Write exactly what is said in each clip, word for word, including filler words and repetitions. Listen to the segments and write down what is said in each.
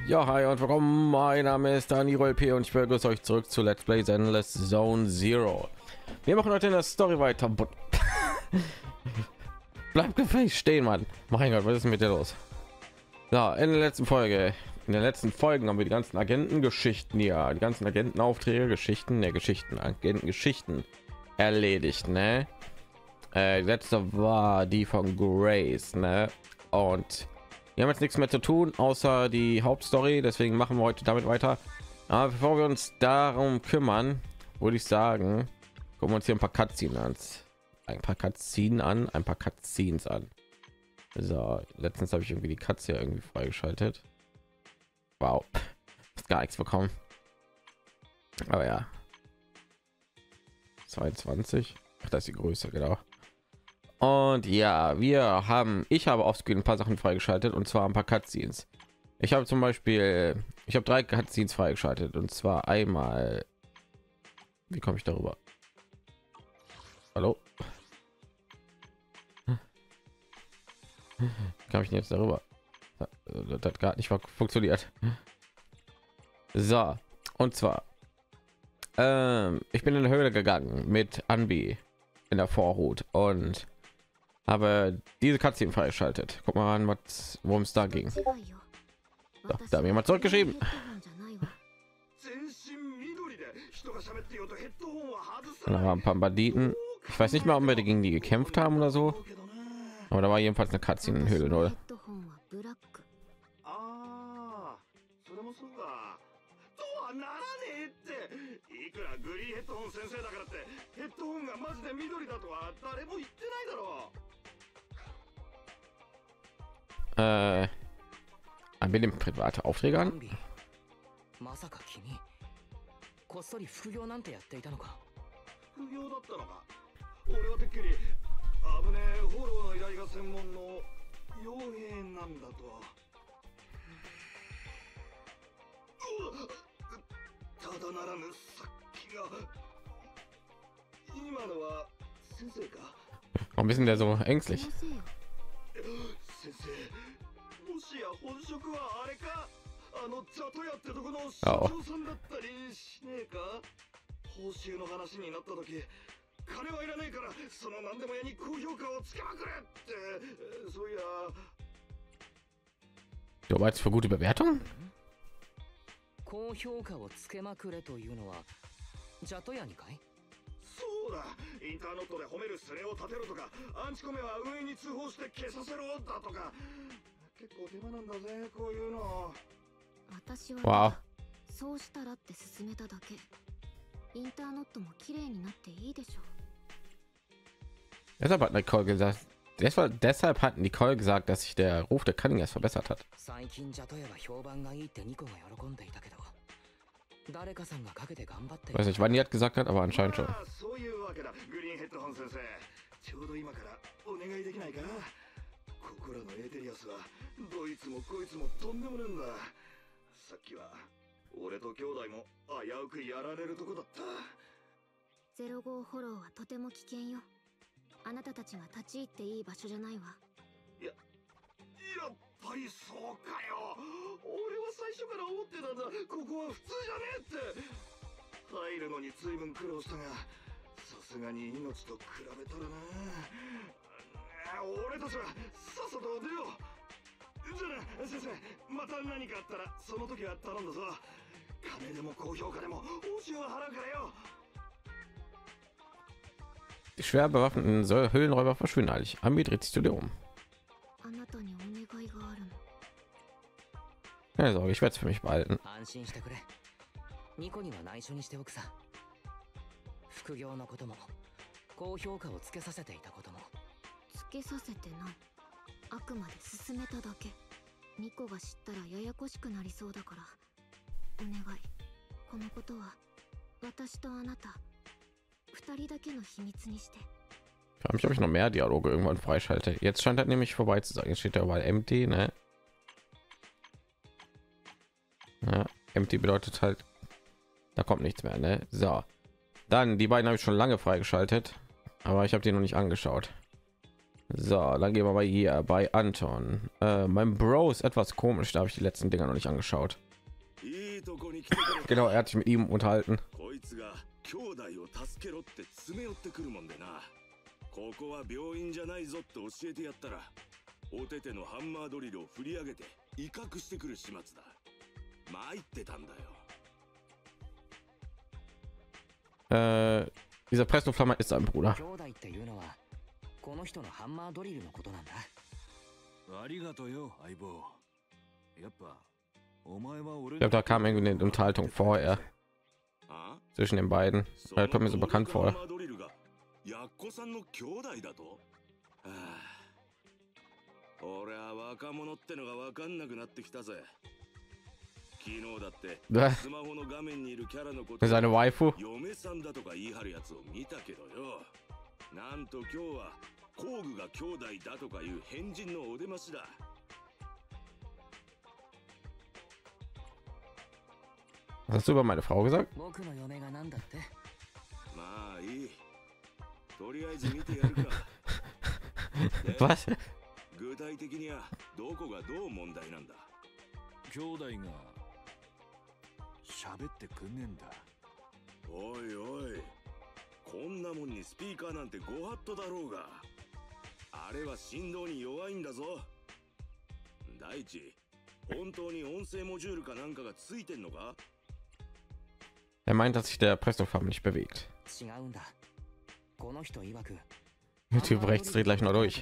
Ja, hi und willkommen. Mein Name ist Daniel L P und ich begrüße euch zurück zu Let's Play Endless Zone Zero. Wir machen heute in der Story weiter. Bleib gefälligst stehen, Mann. Mein Gott, was ist mit dir los? Ja, in der letzten Folge, in den letzten Folgen haben wir die ganzen Agentengeschichten hier, die ganzen Agentenaufträge, Geschichten, der Geschichten, Agentengeschichten erledigt, ne? Äh, die letzte war die von Grace, ne? Und wir haben jetzt nichts mehr zu tun, außer die Hauptstory. Deswegen machen wir heute damit weiter. Aber bevor wir uns darum kümmern, würde ich sagen, gucken wir uns hier ein paar Cutscenes an. Ein paar Cutscenes an, ein paar Cutscenes an. So, letztens habe ich irgendwie die Katze irgendwie freigeschaltet. Wow, ist gar nichts bekommen. Aber ja, zweiundzwanzig. Ach, das ist die Größe, genau. Und ja, wir haben, ich habe offscreen ein paar Sachen freigeschaltet und zwar ein paar Cutscenes. Ich habe zum Beispiel, ich habe drei Cutscenes freigeschaltet und zwar einmal, wie komme ich darüber? Hallo? Kann ich jetzt darüber? Das hat gerade nicht funktioniert. So, und zwar, ähm, ich bin in der Höhle gegangen mit Anbi in der Vorhut und habe diese Cutscene freigeschaltet. Guck mal an, was, worum es da ging. So, da haben jemand zurückgeschrieben. Und da waren ein paar Banditen. Ich weiß nicht mal, ob wir gegen die gekämpft haben oder so. Aber da war jedenfalls eine Cutscene in Höhle null. Äh, haben wir den private Aufträge an? まさか君こっそり副業なんてやっていたのか。副業だったのか。俺はてっきり危ねえフォローの依頼が専門の傭兵なんだと。ただならぬ殺気が。今のは先生か。 Warum ist denn der so ängstlich? 先生、もしや本職はあれか。あのチャトヤってとこの社長さんだったりしねえか。報酬の話になった時、金はいらないからその何でも屋に高評価をつけまくれって、そういや。 Du meinst für gute Bewertung? 高評価をつけまくれというのはチャトヤにかい。そうだ、インターネットで褒めるスレを立てろとか、アンチコメは運営に通報して消させろだとか、結構手間なんだぜこういうの。私はそうしたらって勧めただけ。インターネットも綺麗になっていいでしょう。 Deshalb hat Nicole gesagt, deshalb, deshalb hat Nicole gesagt, dass sich der Ruf der Cunning erst verbessert hat. Ich weiß nicht, wann die hat gesagt hat, aber anscheinend schon. さっきは俺と兄弟も危うくやられるとこだった。ゼロ号フォローはとても危険よ。あなたたちが立ち入っていい場所じゃないわ。いや、やっぱりそうかよ。俺は最初から思ってたんだ。ここは普通じゃねえって。入るのに随分苦労したが、さすがに命と比べたらな。俺たちはさっさと出よう。 じゃあ先生、また何かあったらその時は頼んだぞ。金でも高評価でも報酬は払うからよ。 Die schwer bewaffneten Höhlenräuber verschwinden eilig. Ambi dreht sich zu dir um. Keine Sorge, ich werde es für mich behalten. ニコには内緒にしておくさ。副業のことも高評価をつけさせていたことも。つけさせてない。 あくまで進めただけ。ニコが知ったらややこしくなりそうだから。お願い。このことは私とあなた二人だけの秘密にして。 Ich frage mich, ob ich noch mehr Dialoge irgendwann freischalte. Jetzt scheint halt nämlich vorbei zu sein. Jetzt steht ja überall empty, ne? Ja, empty bedeutet halt, da kommt nichts mehr, ne? So, dann die beiden habe ich schon lange freigeschaltet, aber ich habe die noch nicht angeschaut. So, dann gehen wir mal hier bei Anton. Äh, mein Bro ist etwas komisch, da habe ich die letzten Dinger noch nicht angeschaut. Genau, er hat sich mit ihm unterhalten. ここは病院じゃないぞって教えてやったら、おててのハンマードリルを振り上げて威嚇してくる始末だ。参ってたんだよ。 Äh, dieser Presslufthammer ist sein Bruder. 兄弟っていうのはこの人のハンマードリルのことなんだ。 ありがとうよ、相棒。やっぱお前は俺。 Ich glaube, da kam irgendwie eine Unterhaltung vorher zwischen den beiden. Das kommt mir so bekannt vor. やっこさんの兄弟だと、はあ、俺は若者ってのが分かんなくなってきたぜ。昨日だってスマホの画面にいるキャラのこと seine Waifu 嫁さんだとか言い張るやつを見たけどよ、なんと今日は工具が兄弟だとかいう変人のお出ましだ。 Was hast du über meine Frau gesagt? 僕の嫁がなんだって。 まあいい。 とりあえず見てやるか。 Was? 具体的にはどこがどう問題なんだ。兄弟が喋ってくんねんだ。おいおい、こんなもんにスピーカーなんてご法度だろうが。あれは振動に弱いんだぞ。第一、本当に音声モジュールかなんかがついてんのか？ Er meint, dass sich der Presslufthammer nicht bewegt. 違うんだ。 この人曰く YouTube rechts dreht gleich noch durch.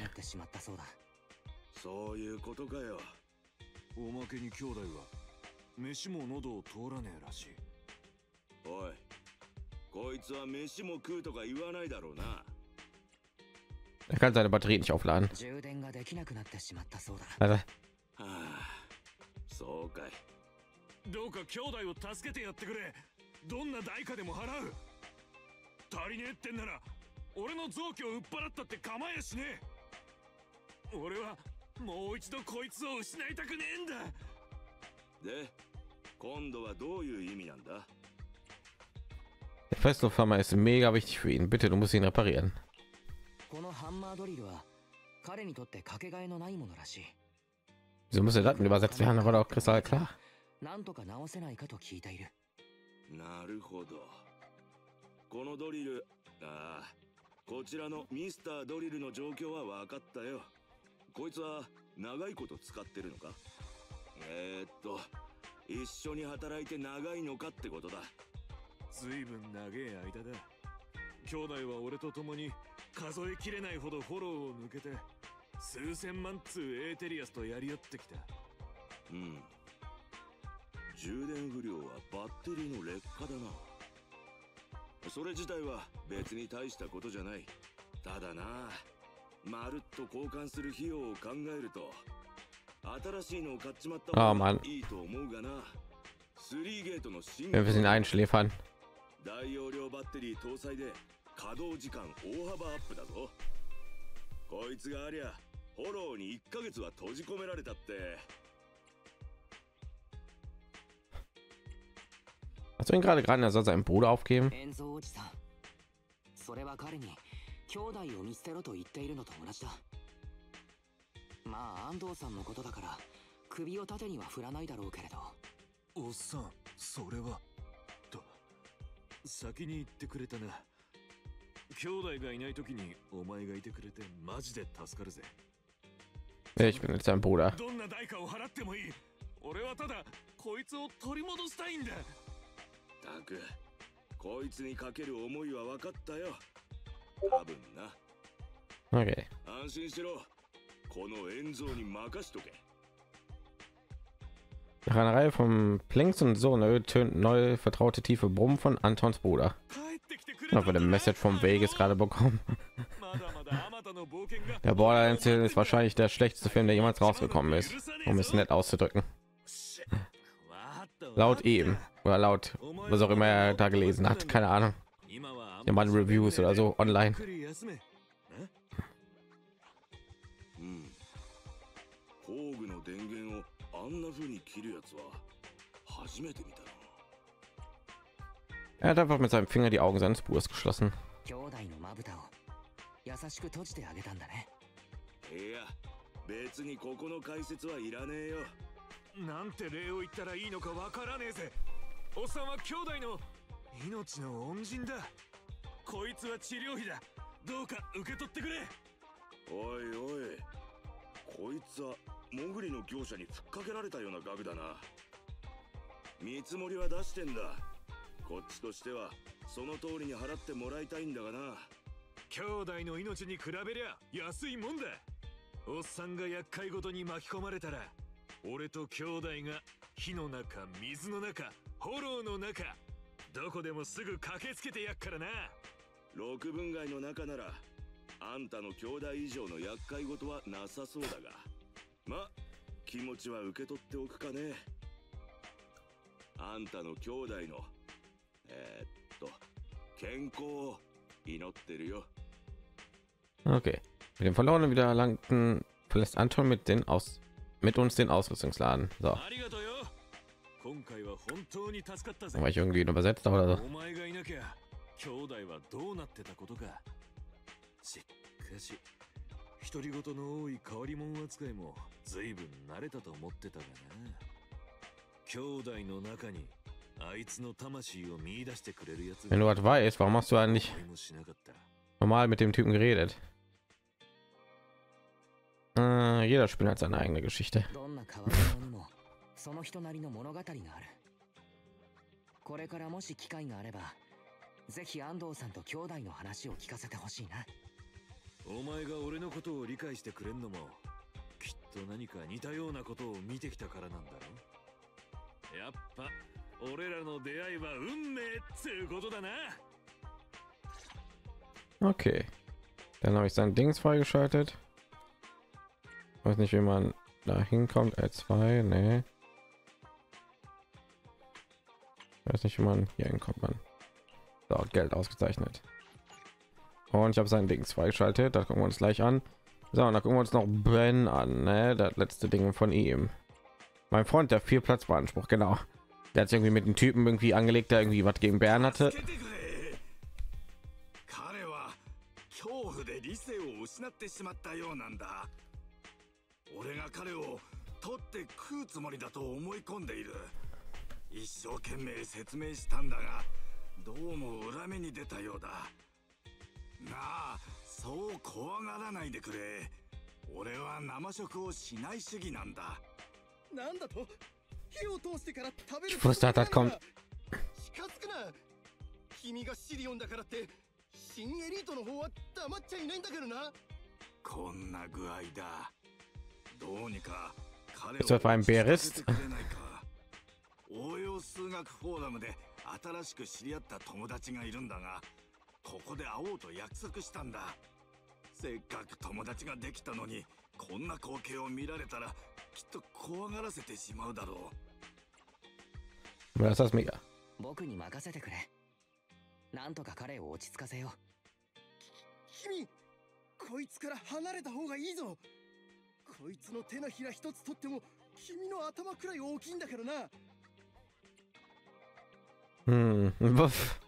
そういうことかよ。おまけに兄弟は飯も喉を通らねえらしい。おい、こいつは飯も食うとか言わないだろうな。 Er kann seine Batterie nicht aufladen. 充電ができなくなってしまったそうだ。 Also, はあ、そうかい。どうか兄弟を助けてやってくれ。どんな代価でも払う。足りねえってんなら 俺の臓器を売っ払ったって構えやしねえ。俺はもう一度こいつを失いたくねえんだ。で、今度はどういう意味なんだ？ der Presslufthammer ist mega wichtig für ihn. Bitte, du musst ihn reparieren. このハンマードリルは彼にとってかけがえのないものらしい。 Wieso muss er das denn übersetzt werden? Aber doch kristall klar. なんとか直せないかと聞いている。 なるほど。このドリル、ああ。 こちらのミスタードリルの状況は分かったよ。こいつは長いこと使ってるのか？えー、っと一緒に働いて長いのかってことだ。ずいぶん長い間だ。兄弟は俺と共に数えきれないほどフォローを抜けて数千万通エーテリアスとやり合ってきた。うん。充電不良はバッテリーの劣化だな。 それ自体は別に大したことじゃない。ただな、まるっと交換する費用を考えると新しいのを買っちまった方がいいと思うがな。スリーゲートの新 Wir müssen ihn einschläfern. 大容量バッテリー搭載で稼働時間大幅アップだぞ。こいつがありゃフォローにいっかげつは閉じ込められたって。 Hast du ihn gerade gerade, er soll seinen Bruder aufgeben? それは彼に兄弟を見捨てろと言っているのと同じだ。まあ安藤さんのことだから首を縦には振らないだろうけれど。 おっさん、それはと先に言ってくれたな。兄弟がいない時にお前がいてくれてマジで助かるぜ。 Ich bin jetzt sein Bruder. どんな代価を払ってもいい。俺はただこいつを取り戻したいんだ。 たく、こいつにかける思いは分かったよ。多分な。 Okay. 安心しろ。この円蔵に任しとけ。 Nach einer Reihe von Plinks und so tönt neue vertraute tiefe Brummen von Antons Bruder. Aber der Message vom Vegas gerade bekommen. Der Borderlands ist wahrscheinlich der schlechteste Film, der jemals rausgekommen ist, um es nett auszudrücken. Laut ihm oder laut was auch immer er da gelesen hat, keine Ahnung. Ja, mal Reviews oder so online. あんな風に切るやつは初めて見たな。 Er hat einfach mit seinem Finger die Augen seines Bruders geschlossen. 兄弟のまぶたを優しく閉じてあげたんだね。 いや、別にここの解説はいらねえよ。 なんて礼を言ったらいいのかわからねえぜ。おっさんは兄弟の命の恩人だ。こいつは治療費だ。どうか受け取ってくれ。 おいおい、こいつはモグリの業者にふっかけられたような額だな。見積もりは出してんだ。こっちとしてはその通りに払ってもらいたいんだがな。 兄弟の命に比べりゃ安いもんだ。おっさんが厄介ごとに巻き込まれたら、俺と兄弟が火の中、水の中、炎の中、どこでもすぐ駆けつけてやっからな。 六分街の中ならあんたの兄弟以上の厄介ごとはなさそうだが、ま、気持ちは受け取っておくかね。あんたの兄弟のえー、っと健康を祈ってるよ。 Okay. Mit dem verlorenen Wiedererlangten verlässt Anton mit den aus mit uns den Ausrüstungsladen. So. War ich irgendwie übersetzt oder so? 独り言の多い変わり者扱いも随分慣れたと思ってたがな。兄弟の中にあいつの魂を見出してくれるやつ。 Wenn du was weißt, warum hast du eigentlich normal mit dem Typen geredet? Äh, jeder Spieler hat seine eigene Geschichte. その人なりの物語がある。これからもし機会があれば、ぜひ安藤さんと兄弟の話を聞かせてほしいな。 お前が俺のことを理解してくれんのも、きっと何か似たようなことを見てきたからなんだろ。やっぱ俺らの出会いは運命っつうことだな。 Okay, dann habe ich sein Dings freigeschaltet. Weiß nicht, wie man da hinkommt. L zwei, nee. Weiß nicht, wie man hier hinkommt. Man so, Geld ausgezeichnet. Und ich habe sein Dings freigeschaltet. Da gucken wir uns gleich an. So, und da gucken wir uns noch Ben an, ne? Das letzte Ding von ihm. Mein Freund, der viel Platz beansprucht, genau. Der hat sich irgendwie mit dem Typen irgendwie angelegt, der irgendwie was gegen Bären hatte. 俺が彼を取って食うつもりだと思い込んでいる。一生懸命説明したんだが、どうも裏目に出たようだ。なあ、そう怖がらないでくれ。俺は生食をしない主義なんだ。なんだと？火を通してから食べる。 Ich wusste, das kommt. 近づくな。君がシリオンだからって新エリートの方は黙っちゃいないんだけどな。こんな具合だ。どうにか彼を Ist das ein Bärist? 応用数学フォーラムで新しく知り合った友達がいるんだが、ここで会おうと約束したんだ。せっかく友達ができたのに、こんな光景を見られたらきっと怖がらせてしまうだろう。Das ist mega. 僕に任せてくれ。なんとか彼を落ち着かせよう。 君、こいつから離れた方がいいぞ。こいつの手のひら一つ取っても君の頭くらい大きいんだからな。 Hm, wuff.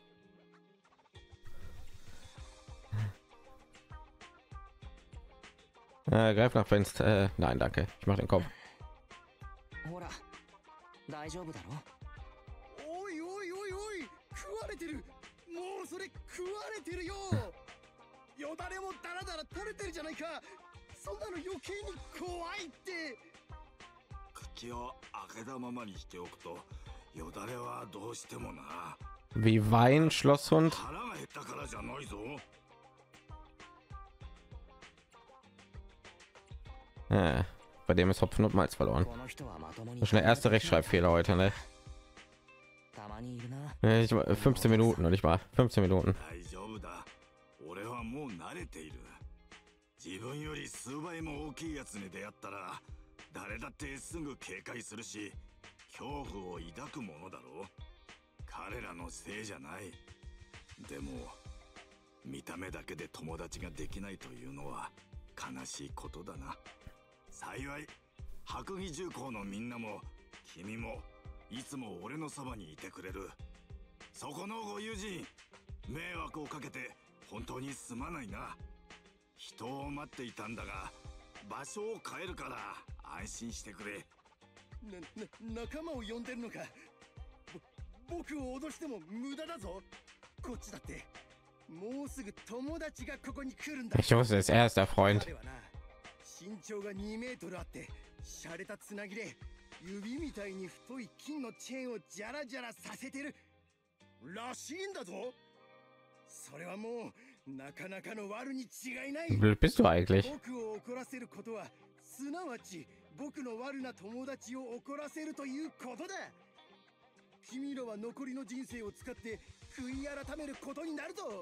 Äh, greif nach Fenster. Äh, nein, danke. Ich mach den Kopf. ほら、大丈夫だろ。 おいおいおいおい、食われてる。もうそれ食われてるよ。よだれもダラダラ垂れてるじゃないか。そんなの余計に怖いって。口を開けたままにしておくとよだれはどうしてもな。 Wie Wein, Schlosshund. 腹が減ったからじゃないぞ。 Ja, bei dem ist Hopfen und Malz verloren. Das ist schon der erste Rechtschreibfehler heute, ne? Ich war fünfzehn Minuten und ich war fünfzehn Minuten. 自分より数倍も大きいやつに出会ったら誰だってすぐ警戒するし恐怖を抱くものだろう。彼らのせいじゃない。でも見た目だけで友達ができないというのは悲しいことだな。幸い白義重工のみんなも君もいつも俺のそばにいてくれる。そこのご友人、迷惑をかけて本当にすまないな。人を待っていたんだが場所を変えるから安心してくれ。 な、な、仲間を呼んでるのか。ぼ、僕を脅しても無駄だぞ。こっちだって。もうすぐ友達がここに来るんだ。 Ich wusste es, er ist der Freund. 彼はな、身長がにメートルあって、洒落たつなぎで、指みたいに太い金のチェーンをジャラジャラさせてる。らしいんだぞ。それはもう、なかなかの悪に違いない。 Wie blöd bist du eigentlich? 僕を怒らせることは、すなわち、僕の悪な友達を怒らせるということだ。君らは残りの人生を使って悔い改めることになるぞ。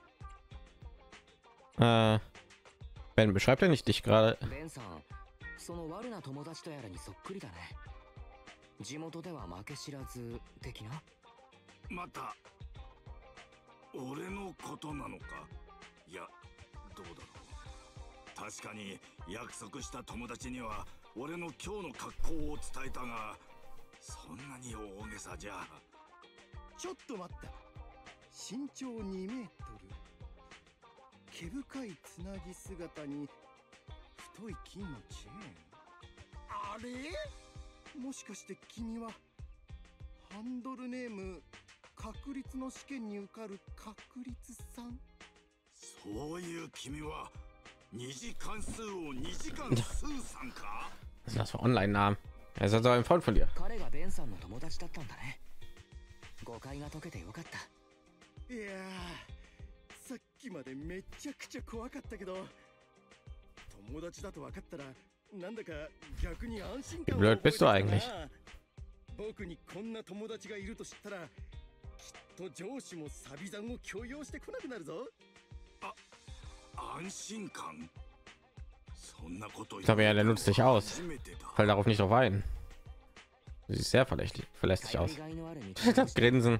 Äh, Ben, beschreibt er nicht dich gerade? ベンさん、その悪な友達とやらにそっくりだね。地元では負け知らず的な。 また俺のことなのか。いや、どうだろう。確かに約束した友達には俺の今日の格好を伝えたが、そんなに大げさじゃ。 ちょっと待った。身長にメートル、毛深いつなぎ姿に太い金のチェーン。あれ、もしかして君はハンドルネーム確率の試験に受かる確率さん。 そういう君は二次関数を二次関数さんか。 Was ist das für Online-Namen? Er ist also ein Freund von dir. 彼がベンさんの友達だったんだね。誤解が解けてよかった。 いやー、さっきまでめちゃくちゃ怖かったけど、友達だと分かったらなんだか逆に安心感を Wie blöd bist du eigentlich? 僕にこんな友達がいると知ったら、きっと上司もサビ残を強要してこなくなるぞ。 あ、安心感。そんなこと。 Ich glaube ja, der nutzt dich aus. Fall darauf nicht drauf ein. Du siehst sehr verlässlich, verlässlich aus. Das Grinsen.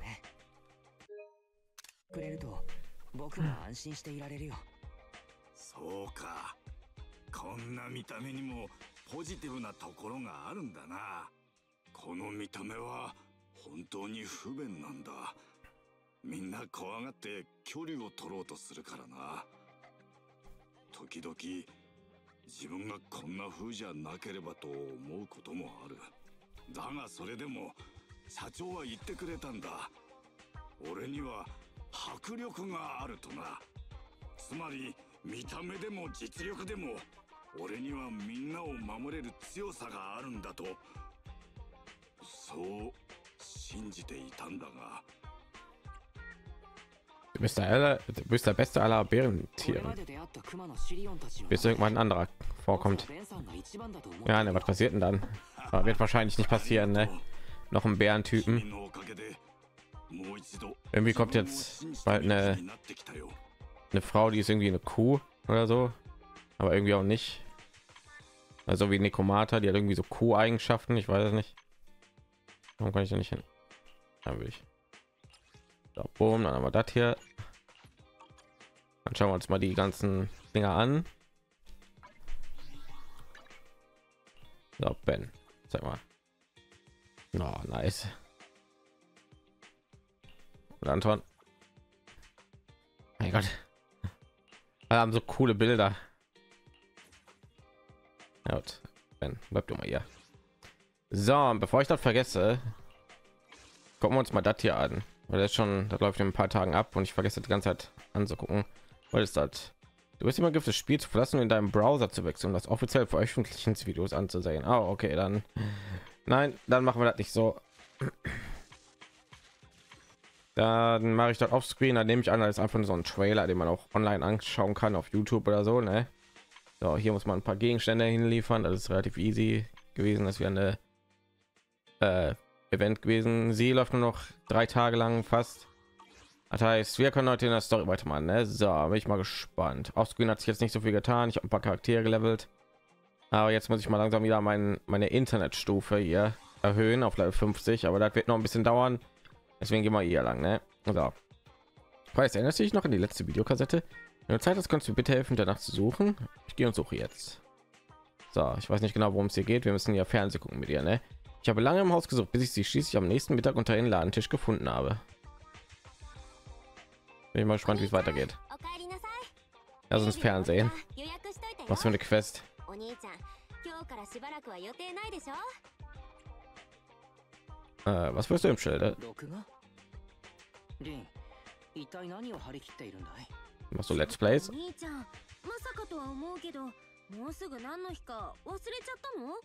くれると僕も安心していられるよ。 そうか。こんな見た目にもポジティブなところがあるんだな。この見た目は本当に不便なんだ。みんな怖がって距離を取ろうとするからな。時々自分がこんな風じゃなければと思うこともある。だがそれでも社長は言ってくれたんだ。俺には迫力があるとな。つまり見た目でも実力でも俺にはみんなを守れる強さがあるんだと、そう信じていたんだが。 Du bist der, aller, du bist der beste aller Bärentiere. Bis irgendwann ein anderer vorkommt. Ja, ne, was passiert denn dann? Aber wird wahrscheinlich nicht passieren, ne? Noch ein Bärentypen. Irgendwie kommt jetzt bald eine, eine Frau, die ist irgendwie eine Kuh oder so, aber irgendwie auch nicht. Also wie Nekomata, die hat irgendwie so Kuh-Eigenschaften. Ich weiß es nicht. Warum kann ich da nicht hin? Da will ich. So, boom, dann haben wir das hier. Dann schauen wir uns mal die ganzen Dinger an. So, Ben, sag mal. Oh, nice. Und Anton. Mein Gott. Wir haben so coole Bilder. Ja, gut. Ben, bleib du mal hier. So, bevor ich das vergesse, gucken wir uns mal das hier an. Weil das schon, das läuft in ein paar Tagen ab und ich vergesse die ganze Zeit anzugucken. Was ist das? Du bist immer Gift, das Spiel zu verlassen und in deinem Browser zu wechseln, um das offiziell Veröffentlichungsvideos anzusehen. Ah, okay, dann nein, dann machen wir das nicht so. Dann mache ich das auf Screen. Dann nehme ich an, das ist einfach nur so ein Trailer, den man auch online anschauen kann auf YouTube oder so. Ne? So, hier muss man ein paar Gegenstände hinliefern. Das ist relativ easy gewesen, dass wir eine äh, Event gewesen. Sie läuft nur noch drei Tage lang fast. Das heißt, wir können heute in der Story weitermachen. Ne? So, bin ich mal gespannt. Auf Screen hat sich jetzt nicht so viel getan. Ich habe ein paar Charaktere gelevelt, aber jetzt muss ich mal langsam wieder mein, meine Internetstufe hier erhöhen auf Level fünfzig. Aber das wird noch ein bisschen dauern. Deswegen gehen wir hier lang. Ne? So. Weiß, erinnerst du dich noch an die letzte Videokassette? Wenn du Zeit hast, kannst du bitte helfen, danach zu suchen. Ich gehe und suche jetzt. So, ich weiß nicht genau, worum es hier geht. Wir müssen ja Fernsehen gucken mit ihr. Ne? Ich habe lange im Haus gesucht, bis ich sie schließlich am nächsten Mittag unter den Ladentisch gefunden habe. Bin ich mal gespannt, wie es weitergeht. Lass uns Fernsehen. Was für eine Quest. お兄ちゃん、今日からしばらくは予定ないでしょ。 Äh, was willst du im Schild? 録画リン、一体何を張り切っているんだい？ Machst du Let's Plays? お兄ちゃん、まさかとは思うけど、もうすぐ何の日か忘れちゃ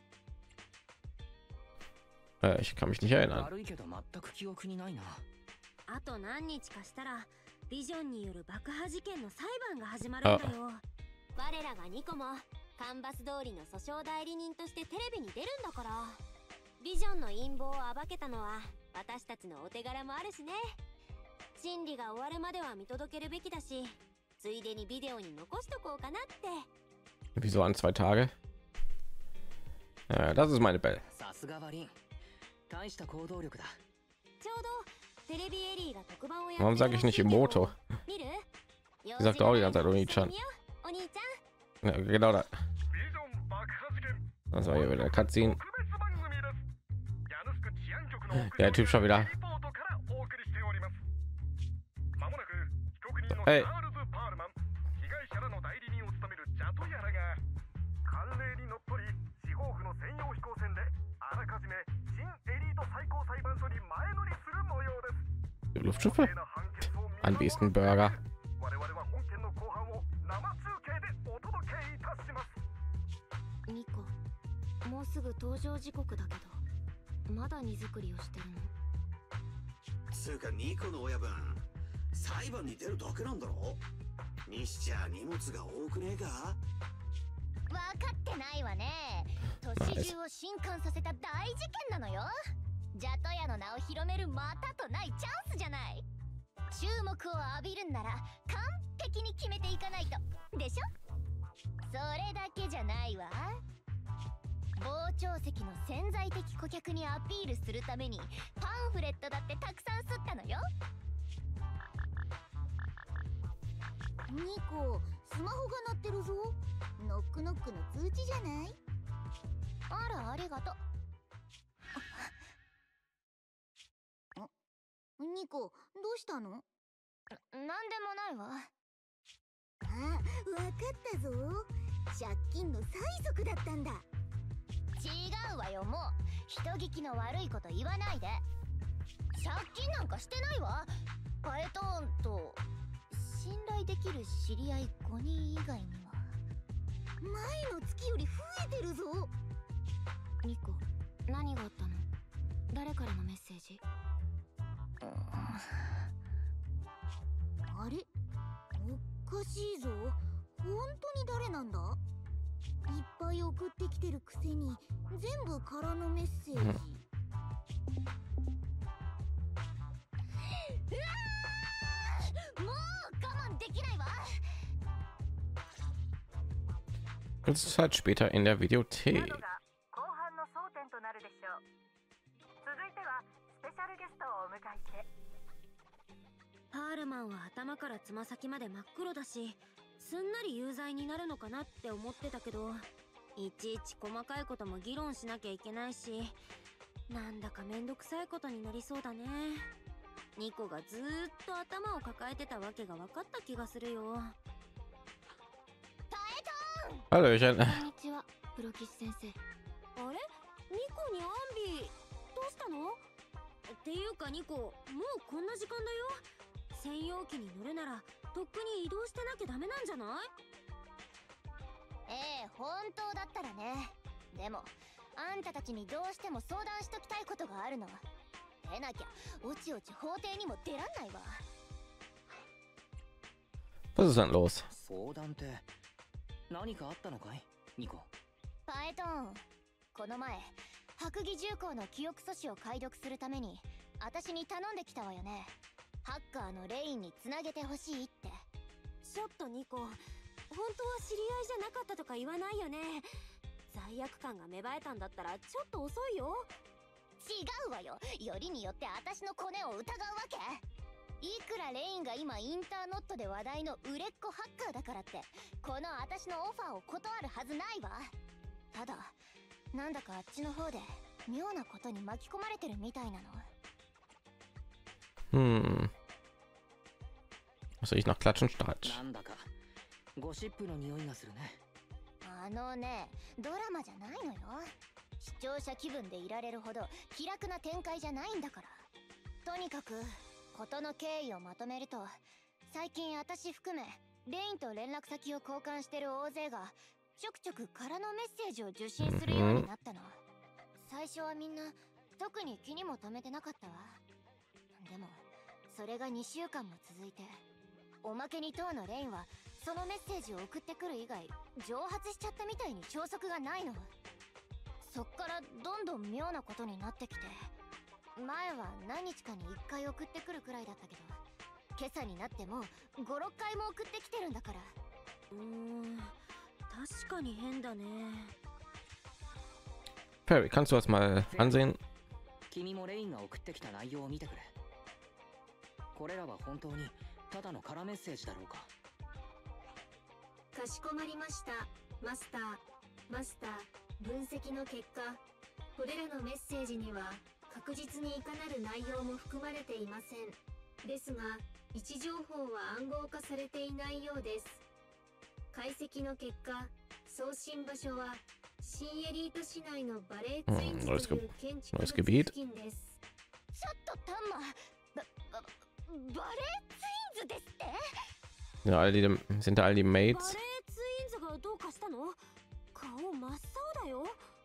ったの？ Äh, ich kann mich nicht erinnern. 悪いけど全く記憶にないな。 あと何日かしたらビジョンによる爆破事件の裁判が始まるんだよ。我らがニコもカンバス通りの訴訟代理人としてテレビに出るんだから。ビジョンの陰謀を暴けたのは私たちのお手柄もあるしね。審理が終わるまでは見届けるべきだし、ついでにビデオに残しとこうかなって。 Wieso an zwei Tage? Äh, das ist meine Belle. さすがはリン、大した行動力だ。 ちょうどテレビエリーが特番をやってる Warum sage ich nicht Emoto? 見る？ Sie sagt auch die ganze Zeit Oni-chan. お兄ち Ja, genau da. Das war hier wieder Cutscene. Der Typ schon wieder. Hey. Die Luftschiffe? Anwesend Burger. ニコ、もうすぐ登場時刻だけど、まだ荷造りをしてるの？ つうかニコの親分、裁判に出るだけなんだろ？にしちゃ荷物が多くねえか？ 分かってないわね。都市中を震撼させた大事件なのよ。ジャトヤの名を広めるまたとないチャンスじゃない。注目を浴びるんなら完璧に決めていかないとでしょ。それだけじゃないわ。傍聴席の潜在的顧客にアピールするためにパンフレットだってたくさん刷ったのよ。ニコ、スマホが鳴ってるぞ。ノックノックの通知じゃない？あら、ありがとう。ニコ、どうしたの？なんでもないわ。あ、わかったぞ。借金の催促だったんだ。違うわよ、もう人聞きの悪いこと言わないで。借金なんかしてないわ。パエトーンと信頼できる知り合いごにん以外には。前の月より増えてるぞ。ニコ、何があったの？誰からのメッセージ？あれ、おかしいぞ。本当に誰なんだ？いっぱい送ってきてるくせに全部空のメッセージ。うわー、もう我慢できないわ。 Das ist halt später in der Videothek. 後半の争点となるでしょう。続いてはスペシャルゲストをお迎えして。 パールマンは頭からつま先まで真っ黒だし、すんなり有罪になるのかなって思ってたけど、いちいち細かいことも議論しなきゃいけないし、なんだかめんどくさいことになりそうだね。ニコがずーっと頭を抱えてたわけが分かった気がするよ。 Hallo, ich bin. こんにちは、プロキシ先生。あれ、ニコにアンビどうしたの？っていうかニコ、もうこんな時間だよ。専用機に乗るならとっくに移動してなきゃダメなんじゃない？ええ、本当だったらね。でもあんたたちにどうしても相談しときたいことがあるの。でなきゃおちおち法廷にも出らんないわ。 Was ist denn los? 相談って何かあったのかい、ニコ？ パエトーン、この前白義重工の記憶素子を解読するために私に頼んできたわよね。ハッカーのレインにつなげてほしいって。ちょっとニコ、本当は知り合いじゃなかったとか言わないよね。罪悪感が芽生えたんだったらちょっと遅いよ。違うわよ、よりによって私のコネを疑うわけ？いくらレインが今インターノットで話題の売れっ子ハッカーだからってこの私のオファーを断るはずないわ。ただなんだかあっちの方で妙なことに巻き込まれてるみたいなの。 Hm. Was soll ich nach Klatschen Streit? なんだかゴシップの匂いがするね。 ああのね、ドラマじゃないのよ。視聴者気分でいられるほど気楽な展開じゃないんだから。とにかく事の経緯をまとめると、最近私含めレインと連絡先を交換してる大勢がちょくちょく空のメッセージを受信するようになったの。最初はみんな特に気にも留めてなかったわ。でもそれがにしゅうかんも続いて、おまけに当のレインはそのメッセージを送ってくる以外蒸発しちゃったみたいに消息がないの。そっからどんどん妙なことになってきて、前は何日かにいっかい送ってくるくらいだったけど、今朝になってもごろっかいも送ってきてるんだから。 うーん、確かに変だね。 Perry, kannst du das mal ansehen? 君もレインが送ってきた内容を見てくれ。これらは本当にただの空メッセージだろうか。 かしこまりました、マスター。マスター、分析の結果、これらのメッセージには確実にいかなる内容も含まれていません。ですが位置情報は暗号化されていないようです。解析の結果、送信場所は新エリート市内のバレーツインズという建築物付近です。 ちょっとタンマ、バババレーツインズですって？ Ja, all die sind da all die バ Mates. レーツインズがどうかしたの？顔真っ青だよ。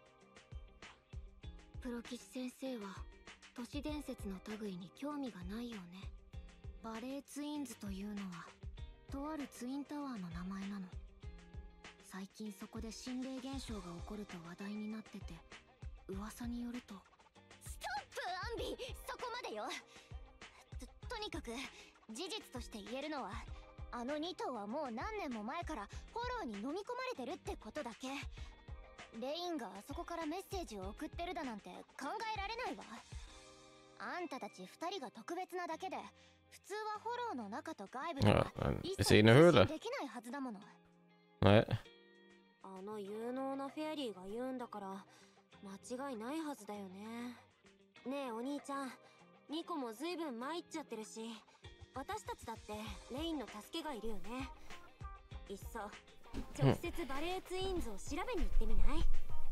プロ騎士先生は都市伝説の類に興味がないよね。バレーツインズというのはとあるツインタワーの名前なの。最近そこで心霊現象が起こると話題になってて、噂によると。ストップアンビ、そこまでよ。と、とにかく事実として言えるのは、あのに頭はもう何年も前からフォローに飲み込まれてるってことだけ。レインがあそこからメッセージを送ってるだなんて考えられないわ。あんたたち二人が特別なだけで、普通はフォローの中と外部では一切通信できないはずだもの。 はい。 あの有能なフェアリーが言うんだから間違いないはずだよね。ねえお兄ちゃん、ニコもずいぶん参っちゃってるし、私たちだってレインの助けがいるよね。いっそ直接バレーツインズを調べに行ってみない？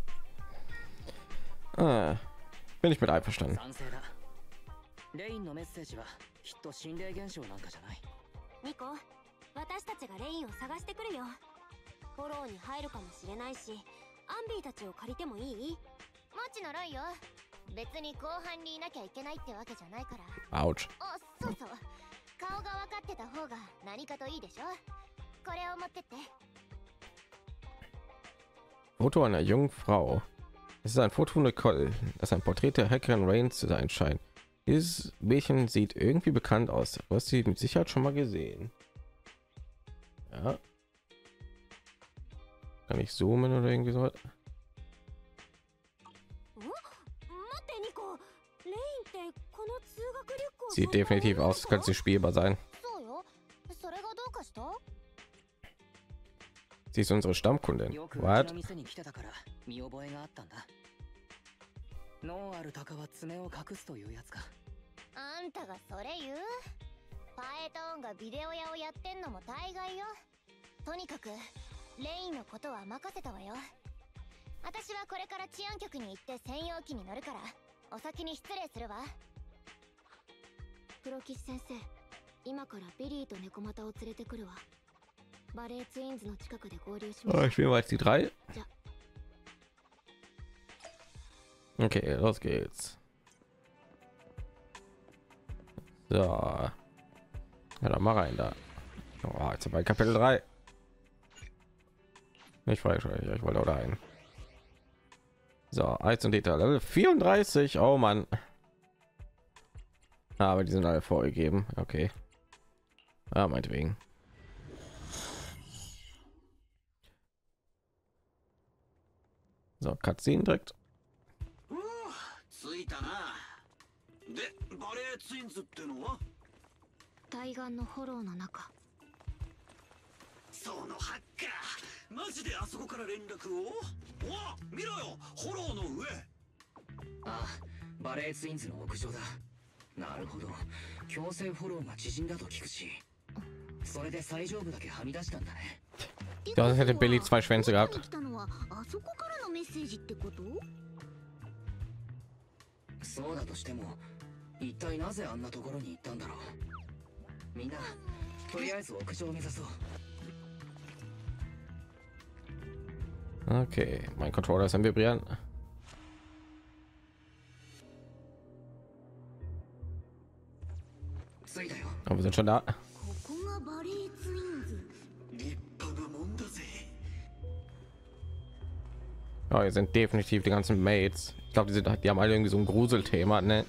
Ah, bin ich mit einverstanden. 賛成だ。レインのメッセージはきっと心霊現象なんかじゃない。 ニコ、私たちがレインを探してくるよ。フォローに入るかもしれないし、アンビーたちを借りてもいい？ マジならいいよ。別に後半にいなきゃいけないってわけじゃないから。 Autsch. あ、そうそう。顔が分かってた方が何かといいでしょ。これを持ってって。 Foto einer jungen Frau. Es ist ein Foto von Nicole, das ein Porträt der Hackerin Rain zu sein scheint. Dieses Mädchen sieht irgendwie bekannt aus. Du hast sie mit Sicherheit schon mal gesehen. Ja. Kann ich zoomen oder irgendwie so? Sieht definitiv aus, als könnte sie spielbar sein. Sie ist unsere Stammkundin. What? ノーアルタカは爪を隠すというやつか。 あんたがそれ言う？パエトーンがビデオ屋をやってんのも大概よ。とにかくレインのことは任せたわよ。私はこれから治安局に行って専用機に乗るから、お先に失礼するわ。プロ騎士先生、今からビリーと猫股を連れてくるわ。バレーツインズの近くで合流します。 Oh, ich will mal jetzt die drei. Okay, los geht's. So. Ja, dann mal rein da. Oh, jetzt bei Kapitel drei. Ich weiß nicht, ich wollte auch da rein. So, Eis und Dieter, Level vierunddreißig. Oh Mann. Ah, aber die sind alle vorgegeben. Okay. Ja, meinetwegen. So, Cutscene direkt. 着いたな。で、バレーツインズってのは？ 対岸のフォローの中。 そのハッカー、マジであそこから連絡を？お、見ろよ、フォローの上。 ああ、バレーツインズの屋上だ。なるほど、強制フォローが縮んだと聞くし、それで最上部だけはみ出したんだね。 Das hätte Billy zwei Schwänze gehabt. 来たのはあそこからのメッセージってこと？ そうだとしても一体なぜあんなところに行ったんだろう。みんなとりあえず屋上を目指そう。 Okay, mein Controller ist am Vibrieren. Aber wir sind schon da. Oh, hier sind definitiv die ganzen Mates. Ich glaube, die sind, die haben alle irgendwie so ein Gruselthema, ne?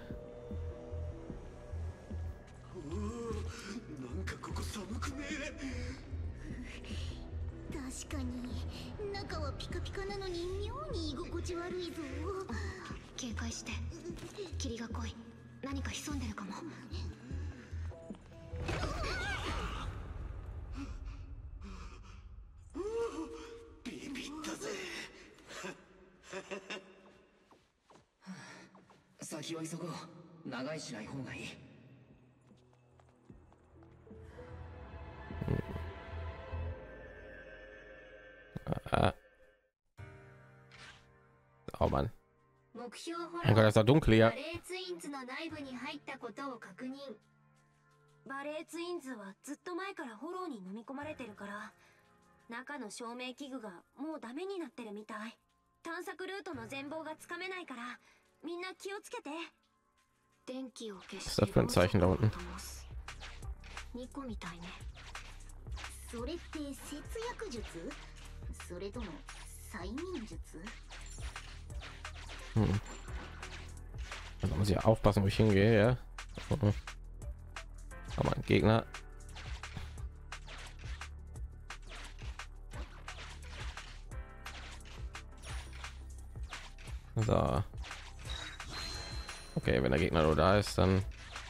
Oh Mann. Mein Gott, das ist doch dunkel hier. バレーツインズの内部に入ったことを確認。バレーツインズはずっと前からフォローに飲み込まれてるから、中の照明器具がもうダメになってるみたい。探索ルートの全貌がつかめないから、みんな気をつけて。電気を消して。 Was ist das für ein Zeichen da unten? ニコみたいね。それって節約術？それとも催眠術？ Hm. Also muss ich aufpassen, wo ich hingehe, ja. Aber ein Gegner. So. Okay, wenn der Gegner nur da ist, dann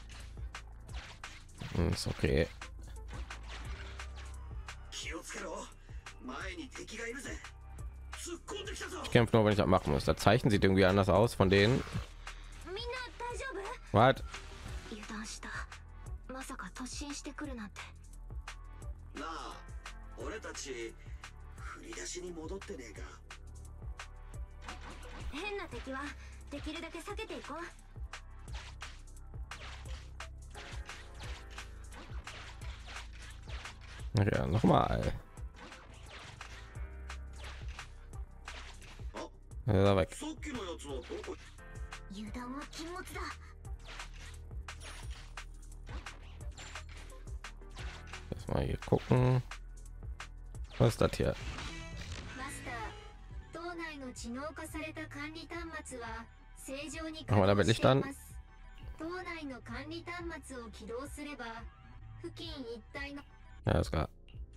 ist okay. Ich kämpfe nur, wenn ich das machen muss. Da Zeichen sieht irgendwie anders aus von denen. Was? まさか突進してくるなんて。 なあ、俺たち振り出しに戻ってねえか。 変な敵はできるだけ避けていこう。 Ja, nochmal. Ja, weg. Mal hier gucken. Was ist das hier? Machen wir damit nicht an? Ja, ist klar.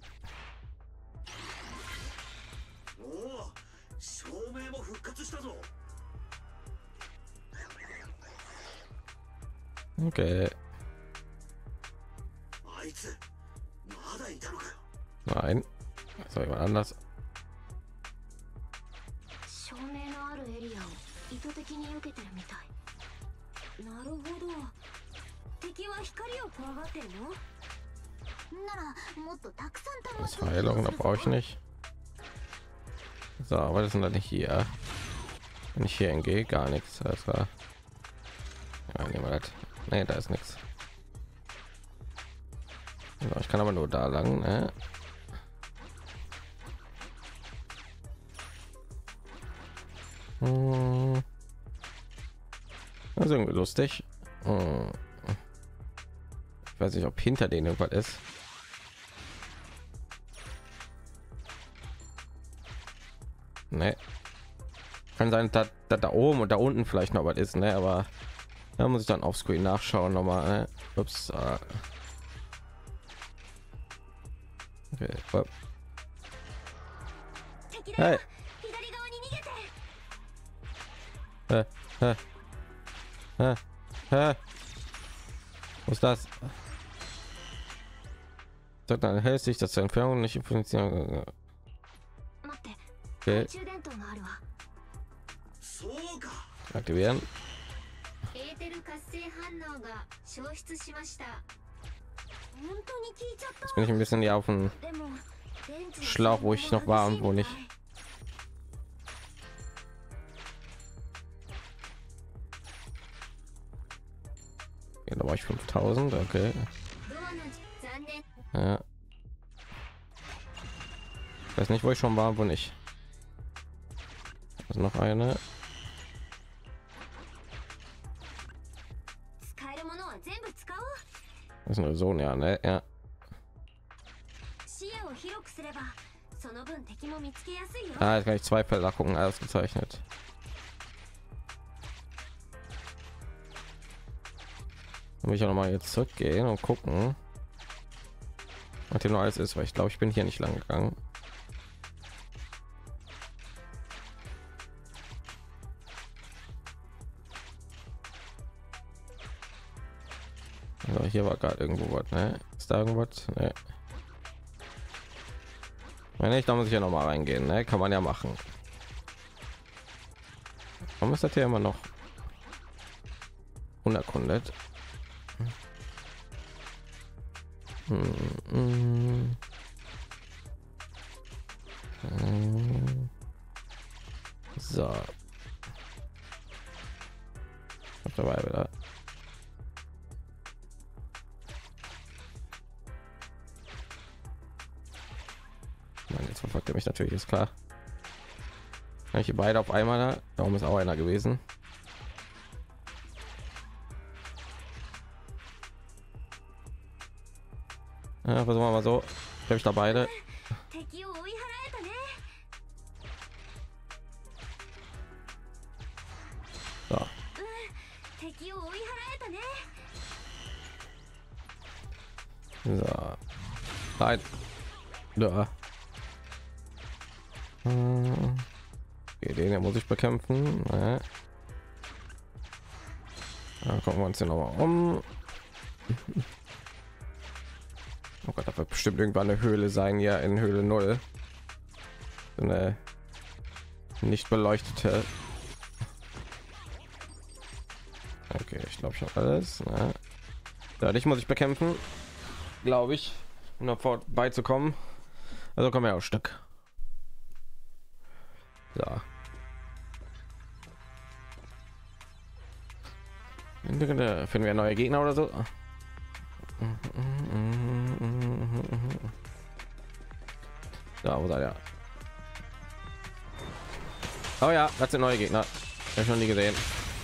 Okay. Nein, das war jemand anders. 照明のあるエリアを意図的に受けてるみたい。なるほど。敵は光を怖がってるの？ならもっとたくさん楽しむ。 Heilung, da brauche ich nicht. So, was ist denn da hier? Wenn ich hier hingehe, gar nichts. Das war. Ja, nehmen wir das. Nee, da ist nichts. Ich kann aber nur da lang, ne? Hm. Das ist irgendwie lustig. Hm. Ich weiß nicht, ob hinter denen irgendwas ist. Ne. Kann sein, dass, dass da oben und da unten vielleicht noch was ist, ne? Aber da muss ich dann auf Screen nachschauen nochmal. Ne? Ups. Äh. Okay. Hey. Äh, äh, äh, äh. Was ist das? Sagt dann hält sich das zur Entfernung nicht funktionieren. Okay. Aktivieren. Jetzt bin ich ein bisschen hier auf dem Schlauch, wo ich noch war und wo nicht. Ja, da war ich fünftausend, okay. Ja. Ich weiß nicht, wo ich schon war, wo nicht. Also noch eine. Das ist nur so, ja, ne? Ja. Ah, jetzt kann ich zwei Felder gucken, alles gezeichnet. Dann will ich auch noch mal jetzt zurückgehen und gucken, was hier noch alles ist, weil ich glaube, ich bin hier nicht lang gegangen. Also hier war gerade irgendwo was, ne? Ist da irgendwas? Ne. Wenn nicht, da muss ich ja noch mal reingehen, ne? Kann man ja machen. Warum ist das hier immer noch unerkundet? Hm, hm. Hm. So. Was dabei wieder? Mann, jetzt verfolgt er mich natürlich, ist klar. Ich hier beide auf einmal, darum ist auch einer gewesen. Ja, versuchen wir mal so. Habe ich da beide. So. So. Nein. Da. Hm. Okay, den hier muss ich bekämpfen. Ja. Dann gucken wir uns den noch mal um. Oh Gott, da wird bestimmt irgendwann eine Höhle sein, ja, in Höhle null. Eine nicht beleuchtete. Okay, ich glaube schon alles. Ne? Ja, dich muss ich bekämpfen, glaube ich, um noch vorbeizukommen. Also kommen wir auch Stück. So. Finden wir neue Gegner oder so? Da, wo seid ihr? Oh ja, das sind neue Gegner. Ich habe schon nie gesehen.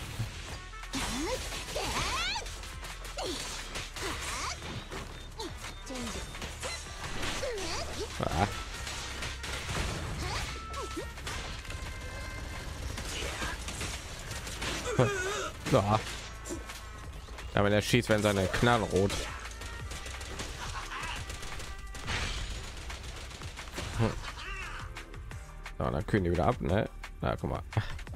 Ah. Ja. Ja, wenn er schießt, werden seine Knarren rot. Hm. Ja, dann kühlen die wieder ab, ne? Na, guck mal.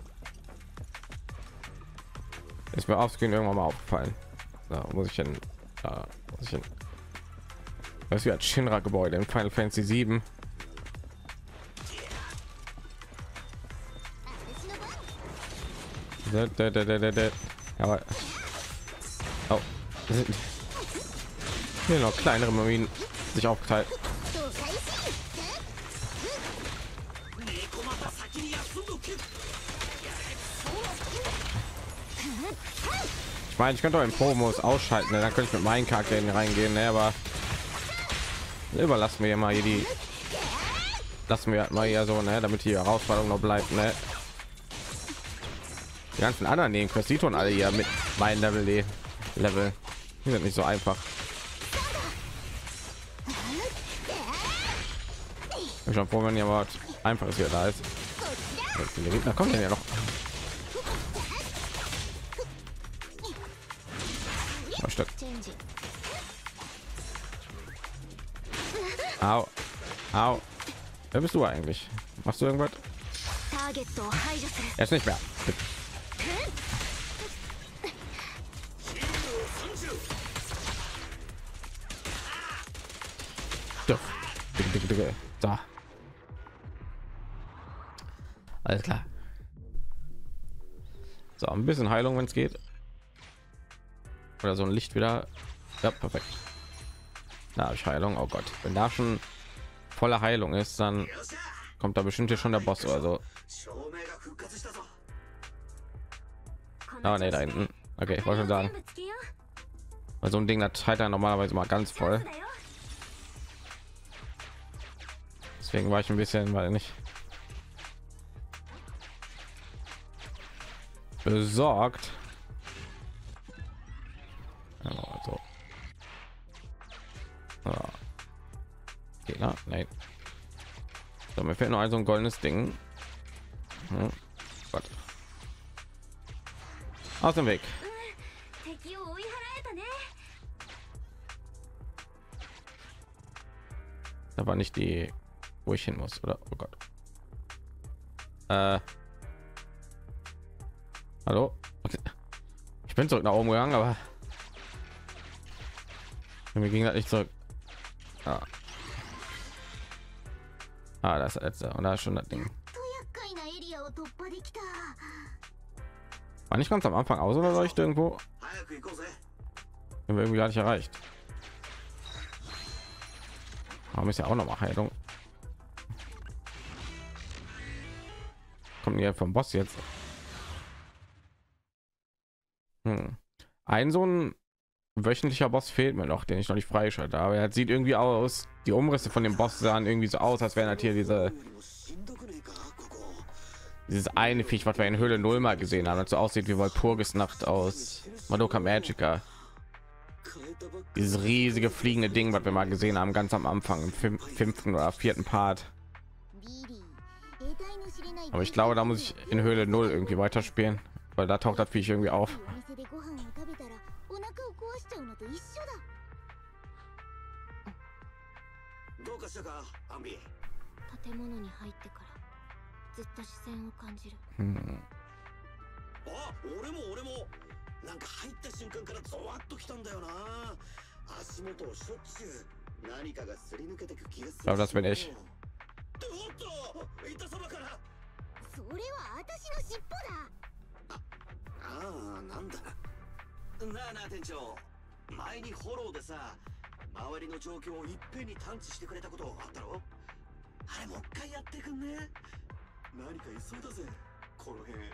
Ist mir aufs irgendwann mal aufgefallen. Da muss ich denn, da muss ich hin. Was wie ein Shinra-Gebäude in Final Fantasy sieben. Da, da, da, da, da. Aber oh. Hier noch kleinere Marinen sich aufgeteilt. Ich meine, ich könnte auch im Promos ausschalten, ne? Dann könnte ich mit meinen Charakteren reingehen, ne? Aber überlassen wir mal hier die, lassen wir mal ja so, ne? Damit die Herausforderung noch bleibt, ne? Die ganzen anderen nehmen Quesito und alle hier mit meinem Level Level die sind nicht so einfach. Ich schon froh, wenn ihr was einfaches hier da ist. Da kommt ja noch. Oh, Stück. Au. Au. Wer bist du eigentlich? Machst du irgendwas? Jetzt nicht mehr. So. Alles klar. So, ein bisschen Heilung, wenn es geht. Oder so ein Licht wieder. Ja, perfekt. Da habe ich Heilung. Oh Gott, wenn da schon voller Heilung ist, dann kommt da bestimmt hier schon der Boss oder so. Ah, nee, da hinten. Okay, ich wollte schon sagen. Weil so ein Ding, das heilt er normalerweise mal ganz voll. Deswegen war ich ein bisschen, weil nicht besorgt. Also. Ja. Gegner, nein. So, mir fehlt noch also ein goldenes Ding. Hm. Gott. Aus dem Weg. Da war nicht die, wo ich hin muss, oder? Oh Gott. Äh. Hallo? Okay. Ich bin zurück nach oben gegangen, aber mir ging das nicht zurück. Ah, ah das ist letzte. Und da ist schon das Ding. War nicht ganz am Anfang aus oder leuchtet irgendwo? Irgendwie gar nicht erreicht. Warum ist ja auch noch mal Heilung? Kommt hier vom Boss jetzt? Hm. Ein so ein wöchentlicher Boss fehlt mir noch, den ich noch nicht freigeschalte. Aber er sieht irgendwie aus. Die Umrisse von dem Boss sahen irgendwie so aus, als wären halt hier diese dieses eine Viech, was wir in Höhle null mal gesehen haben, das so aussieht wie Walpurgisnacht aus Madoka Magica. Dieses riesige fliegende Ding, was wir mal gesehen haben, ganz am Anfang im fünften oder vierten Part. Aber ich glaube, da muss ich in Höhle null irgendwie weiterspielen, weil da taucht das Viech irgendwie auf. Hm. なんか入った瞬間からゾワッときたんだよな。足元をしょっちゅう何かがすり抜けてく気がする。 Aber das bin ich. おっと、いたそばから。それは私の尻尾だ。あ、ああ、なんだ。なあなあ店長、前にフォローでさ、周りの状況をいっぺんに探知してくれたことあったろ？あれもう一回やってくんね。何かいそうだぜ、この辺。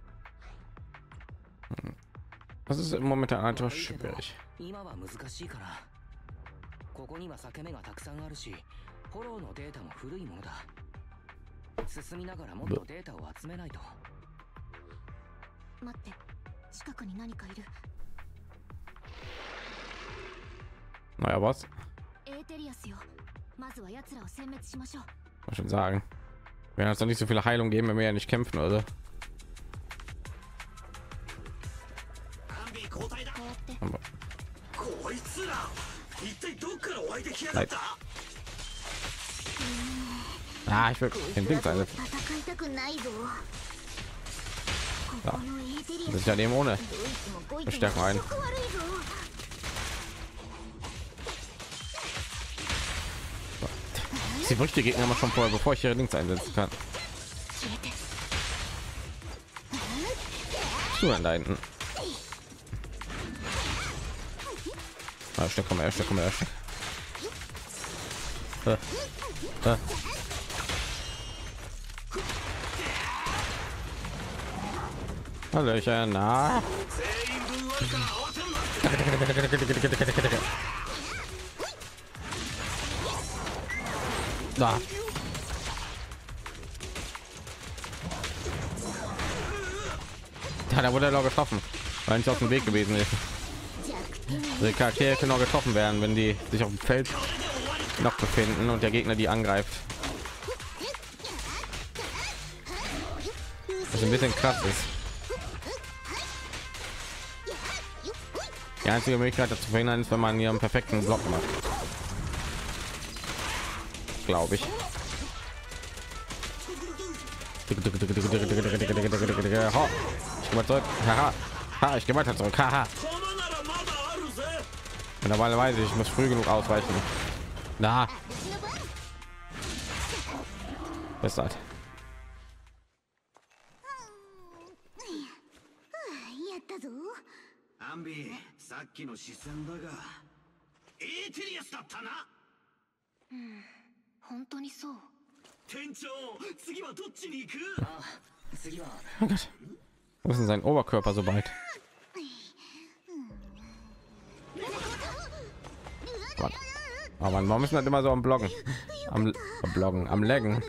Das ist im Moment einfach schwierig. 今は難しいから。ここには裂け目がたくさんあるし、フォローのデータも古いものだ。進みながらもっとデータを集めないと。 待って、近くに何かいる。 Naja, was? エーテリアスよ。まずは奴らを殲滅しましょう。 Muss schon sagen. Wir werden uns doch nicht so viele Heilung geben, wenn wir ja nicht kämpfen, oder? Ah, ich will den Ding sein. Ja. Das ist ja dem ohne Verstärkung ein. Die Früchte Gegner immer schon vorher, bevor ich hier links einsetzen kann. Du da hinten. Ah, Steck, komm her, Steck, komm her, Steck. Äh, äh. Hallöchen, na. Da. Ja, da wurde er noch getroffen, weil nicht auf dem Weg gewesen ist. Die Charaktere können auch getroffen werden, wenn die sich auf dem Feld noch befinden und der Gegner die angreift. Was ein bisschen krass ist. Die einzige Möglichkeit, das zu verhindern, ist, wenn man hier einen perfekten Block macht. Glaube ich. Ich gehe mal zurück. Haha. Ha, ich gehe weiter zurück. Haha. Mittlerweile ich muss früh genug ausweichen. Na. Bis halt. アンビー、さっきの視線だがエーテリアスだったな。 本当にそう。 店長、次はどっちに行く？ あ、次は。 Oh Gott. Wo ist denn sein Oberkörper so weit? Oh Mann, warum ist das immer so am Bloggen? Am, am Bloggen, am Laggen.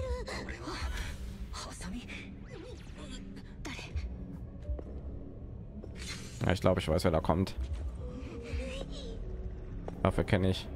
Ja, ich glaube, ich weiß, wer da kommt. Dafür kenne ich.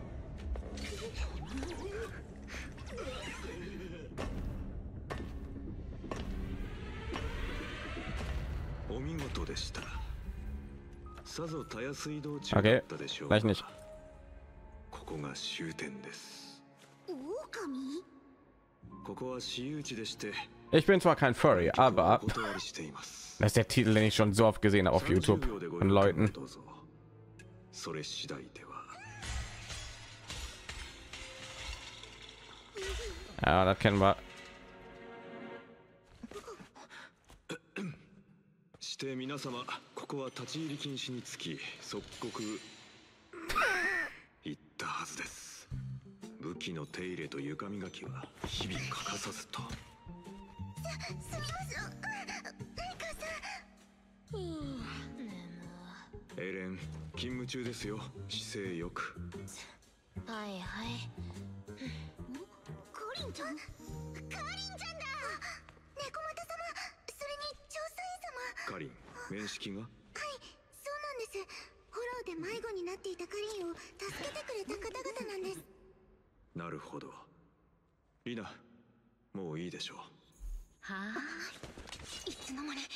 Okay, gleich nicht. ここが終点です。狼？ここは私有地でして。 Ich bin zwar kein Furry, aber das ist der Titel, den ich schon so oft gesehen habe auf YouTube von Leuten. Ja, das kennen wir. して皆様、ここは立ち入り禁止につき即刻言ったはずです。武器の手入れと床磨きは日々欠かさずと。す、すみません。誰かさん。エレン、勤務中ですよ。姿勢よく。 はいはい。 カリンちゃん、カリンちゃんだ。猫又様、それに調査員様。 カリン、面識が？ はい、そうなんです。フォローで迷子になっていたカリンを助けてくれた方々なんです。 なるほど。リナ、もういいでしょう。 はあ、いつの間に。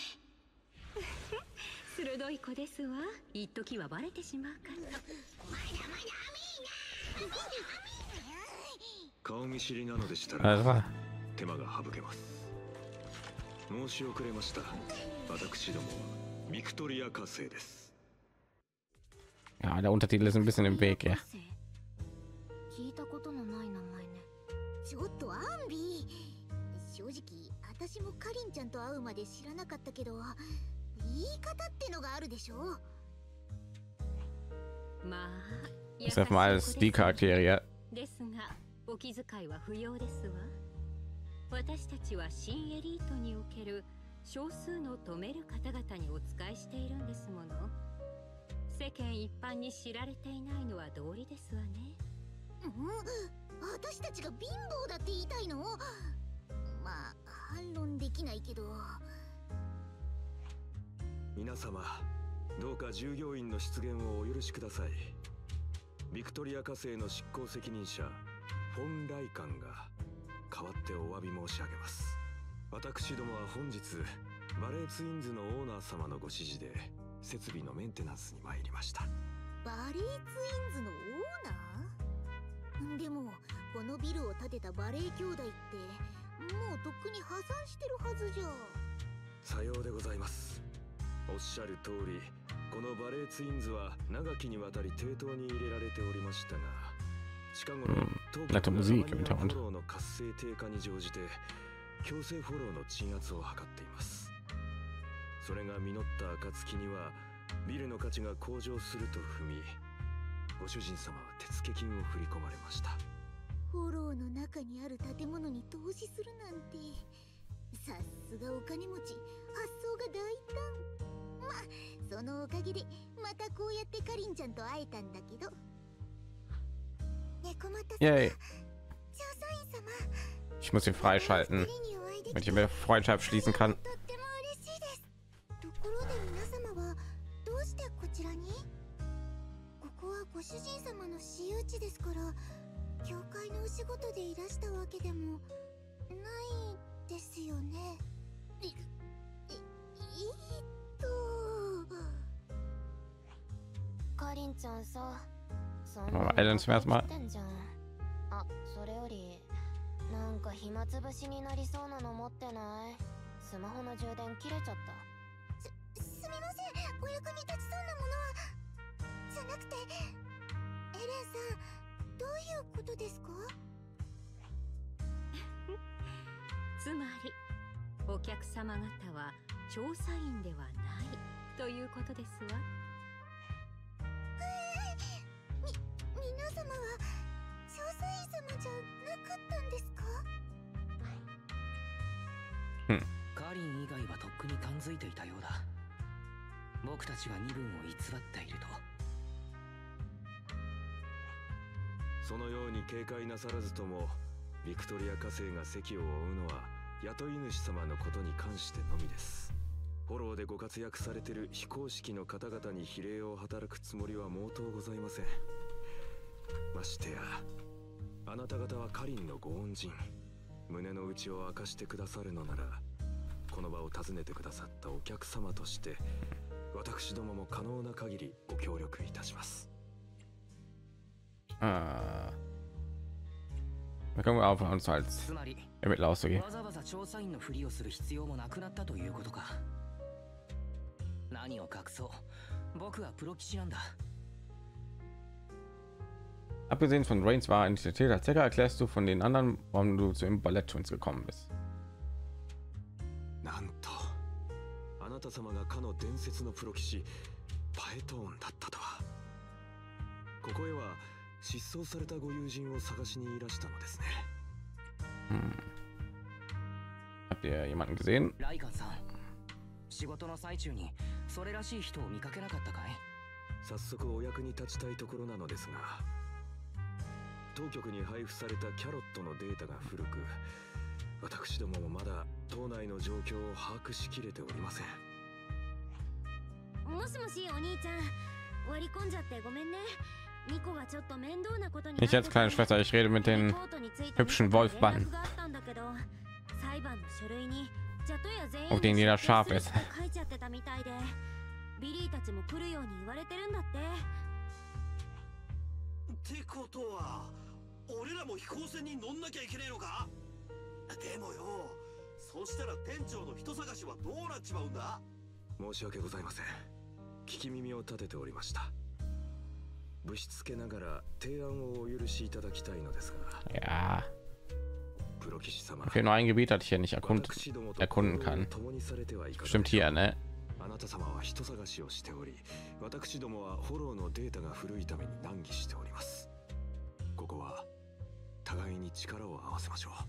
鋭い子ですわ。一時はバレてしまうから。まだまだアミーナ。 顔見知りなのでしたら手間が省けます。申し遅れました。私どもはビクトリア火星です。 Ja, der Untertitel ist ein bisschen im Weg, ja. 聞いたことのない名前ね。ちょっとアンビー。正直私もカリンちゃんと会うまで知らなかったけど、言い方ってのがあるでしょ。 まあ、 Das ist mal alles die Charaktere, ja. ですが、お気遣いは不要ですわ。私たちは新エリートにおける少数の止める方々にお仕えしているんですもの。世間一般に知られていないのは道理ですわね。 うん、私たちが貧乏だって言いたいの？まあ反論できないけど。 皆様、どうか従業員の出現をお許しください。ビクトリア火星の執行責任者フォン・ライカンが代わってお詫び申し上げます。私どもは本日バレーツインズのオーナー様のご指示で設備のメンテナンスに参りました。 バレーツインズのオーナー？でもこのビルを建てたバレー兄弟ってもうとっくに破産してるはずじゃ。 さようでございます。おっしゃる通り、このバレーツインズは長きにわたり抵当に入れられておりましたが、近頃東京のフォローの活性低下に乗じて強制フォローの鎮圧を図っています。それが実った暁にはビルの価値が向上すると踏み、ご主人様は手付金を振り込まれました。 フォローの中にある建物に投資するなんて、さすがお金持ち、発想が大胆。まあそのおかげでまたこうやってカリンちゃんと会えたんだけど。猫又様、調査員様。 Ich muss ihn freischalten, damit ich mir Freundschaft schließen kann. とっても嬉しいです。ところで皆様はどうしてこちらに？ここはご主人様の私有地ですから、教会のお仕事でいらしたわけでもないですよね。え、え、えー、っとカリンちゃんさ、そんなエレンスerstmal。 あ、それよりなんか暇つぶしになりそうなの持ってない？スマホの充電切れちゃった。 す、すみません。お役に立ちそうなものはじゃなくて、エレンさん、どういうことですか？ つまりお客様方は調査員ではないということですわ。 み、皆様は調査員 Hm. カリン以外はとっくに感づいていたようだ。僕たちが身分を偽っていると。 そのように警戒なさらずとも、ビクトリア家政が席を追うのは雇い主様のことに関してのみです。フォローでご活躍されている非公式の方々に比例を働くつもりは毛頭ございません。ましてやあなた方はカリンのご恩人、胸の内を明かしてくださるのなら、この場を訪ねてくださったお客様として私どもも可能な限りご協力いたします。 Ah. Da können wir auf uns als Ermittler auszugehen. わざわざ調査員のふりをする必要もなくなったということか。何を隠そう、僕はプロ棋士なんだ。 Abgesehen von Rains war Identität als Hacker, erklärst du von den anderen, warum du zu dem Ballett Twins gekommen bist. なんと、あなた様がかの伝説のプロ棋士パエトーンだったとは。ここへは失踪されたご友人を探しにいらしたのですね。 Hm. Habt ihr jemanden gesehen? ライカンさん、仕事の最中にそれらしい人を見かけなかったかい？ 早速お役に立ちたいところなのですが、当局に配布されたキャロットのデータが古く、私どももまだ島内の状況を把握しきれておりません。 もしもしお兄ちゃん、割り込んじゃってごめんね。 Nicht als kleine Schwester, ich rede mit den hübschen Wolfbanden, auf denen jeder scharf ist. ってことは、俺らも飛行船に乗んなきゃいけねえのか？でもよ、そしたら店長の人探しはどうなっちまうんだ？ 申し訳ございません。聞き耳を立てておりました。 ぶしつけながら提案をお許しいただきたいのですが。 Ja. Okay, nur ein Gebiet hatte ich hier nicht erkunden, erkunden kann. Stimmt hier, ne? あなた様は人探しをしており、私どもはフォローのデータが古いために難儀しております。ここは互いに力を合わせましょ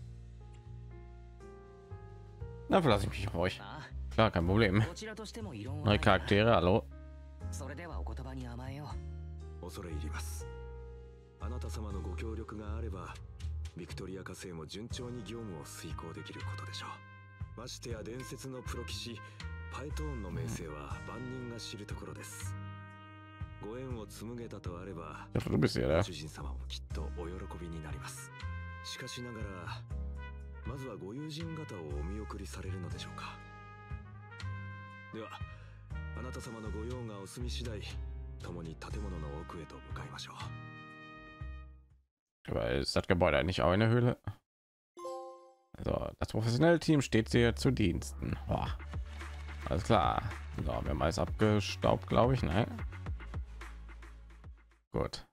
う。 Na, verlasse ich mich auf euch. Klar, kein Problem. Neue Charaktere, hallo. 恐れ入ります。あなた様のご協力があれば、ビクトリア家政も順調に業務を遂行できることでしょう。ましてや伝説のプロ棋士パエトーンの名声は万人が知るところです。ご縁を紡げたとあれば、主人様もきっとお喜びになります。しかしながら、まずはご友人方をお見送りされるのでしょうか。では、あなた様のご用がお済み次第、 Aber ist das Gebäude eigentlich auch eine Höhle? Also das professionelle Team steht dir zu Diensten. Boah. Alles klar. So, wir haben alles abgestaubt, glaube ich. Nein. Gut.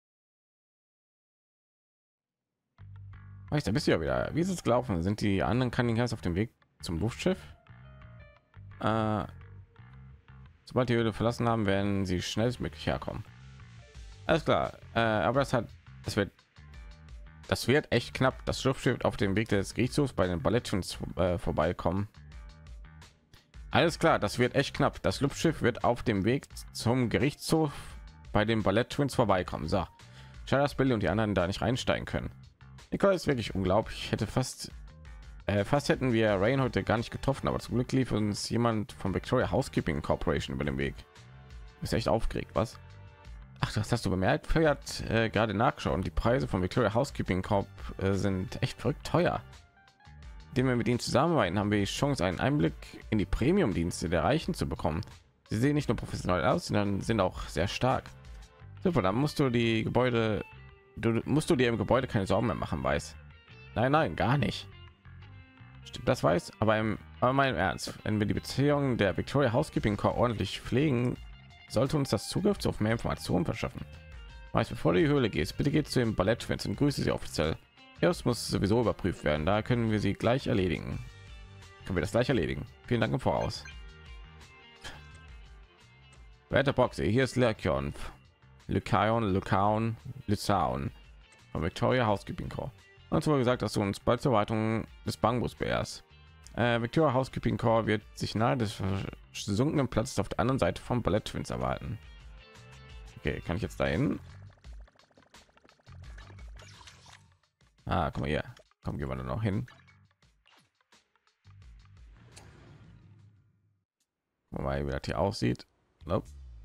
Ich da bist du ja wieder. Wie ist es gelaufen? Sind die anderen Cunninghams auf dem Weg zum Luftschiff? Äh, Sobald die Höhle verlassen haben, werden sie schnellstmöglich herkommen. Alles klar, äh, aber das hat, das wird, das wird echt knapp. Das Luftschiff wird auf dem Weg des Gerichtshofs bei den Ballett Twins äh, vorbeikommen. Alles klar, das wird echt knapp. Das Luftschiff wird auf dem Weg zum Gerichtshof bei den Ballett Twins vorbeikommen. So, schade, dass Billy und die anderen da nicht reinsteigen können. Nicole ist wirklich unglaublich. Ich hätte fast Äh, fast hätten wir Rain heute gar nicht getroffen, aber zum Glück lief uns jemand von Victoria Housekeeping Corporation über den Weg. Ist echt aufgeregt, was? Ach, das hast du bemerkt? Feuert äh, gerade nachschauen. Die Preise von Victoria Housekeeping Corp äh, sind echt verrückt teuer. Indem wir mit ihnen zusammenarbeiten, haben wir die Chance, einen Einblick in die Premium-Dienste der Reichen zu bekommen. Sie sehen nicht nur professionell aus, sondern sind auch sehr stark. Super, dann musst du die Gebäude, du musst du dir im Gebäude keine Sorgen mehr machen, weiß. Nein, nein, gar nicht. Stimmt, das weiß, aber im, aber mal im Ernst, wenn wir die Beziehungen der Victoria Housekeeping Corp ordentlich pflegen, sollte uns das Zugriff zu mehr Informationen verschaffen. Weiß, bevor du in die Höhle gehst, bitte geht zu den Ballett Twins und grüße sie offiziell. Erst muss sowieso überprüft werden, da können wir sie gleich erledigen. Können wir das gleich erledigen? Vielen Dank im Voraus. Werte Boxe, hier ist Lycaon, Lycaon, Lycaon, Lycaon. von Victoria Housekeeping Corps. Und wurde gesagt, dass du uns bald zur Erweiterung des Bambus beehrst. Äh, Victoria Housekeeping Corps wird sich nahe des versunkenen Platzes auf der anderen Seite vom Ballett Twins erwarten. Okay, kann ich jetzt dahin? Ah, guck mal hier. Komm, gehen wir da noch hin. Mal, wie das hier aussieht. Nope.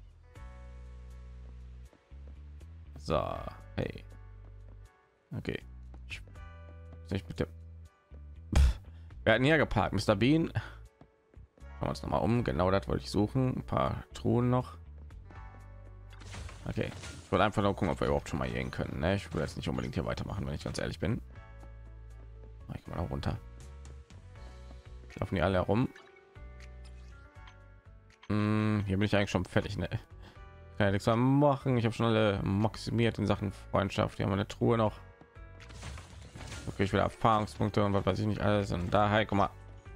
So, hey. Okay. Ich, ich bitte. Wir hatten hier geparkt, Mister Bean. Schauen wir uns noch mal um. Genau das wollte ich suchen. Ein paar Truhen noch. Okay. Ich wollte einfach nur gucken, ob wir überhaupt schon mal gehen können. Ne? Ich will jetzt nicht unbedingt hier weitermachen, wenn ich ganz ehrlich bin. Ich mal runter. Laufen die alle herum? Hm, hier bin ich eigentlich schon fertig. Ne? Kann ja nichts mehr machen. Ich habe schon alle maximiert in Sachen Freundschaft. Hier haben wir eine Truhe noch. Okay, ich will Erfahrungspunkte und was weiß ich nicht alles. Und da, hey, guck mal.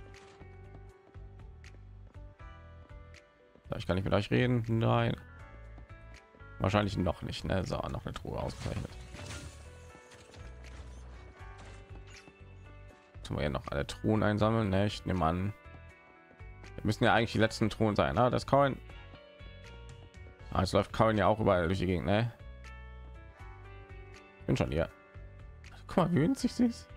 So, ich kann nicht mit euch reden. Nein. Wahrscheinlich noch nicht. Ne? So, noch eine Truhe ausgezeichnet. Tun wir hier noch alle Truhen einsammeln. Ne? Ich nehme an, wir müssen ja eigentlich die letzten Truhen sein. Ah, das Coin. Ah, es läuft Coin ja auch überall durch die Gegend. Ne? Bin schon hier. Guck mal, wie winzig sie ist.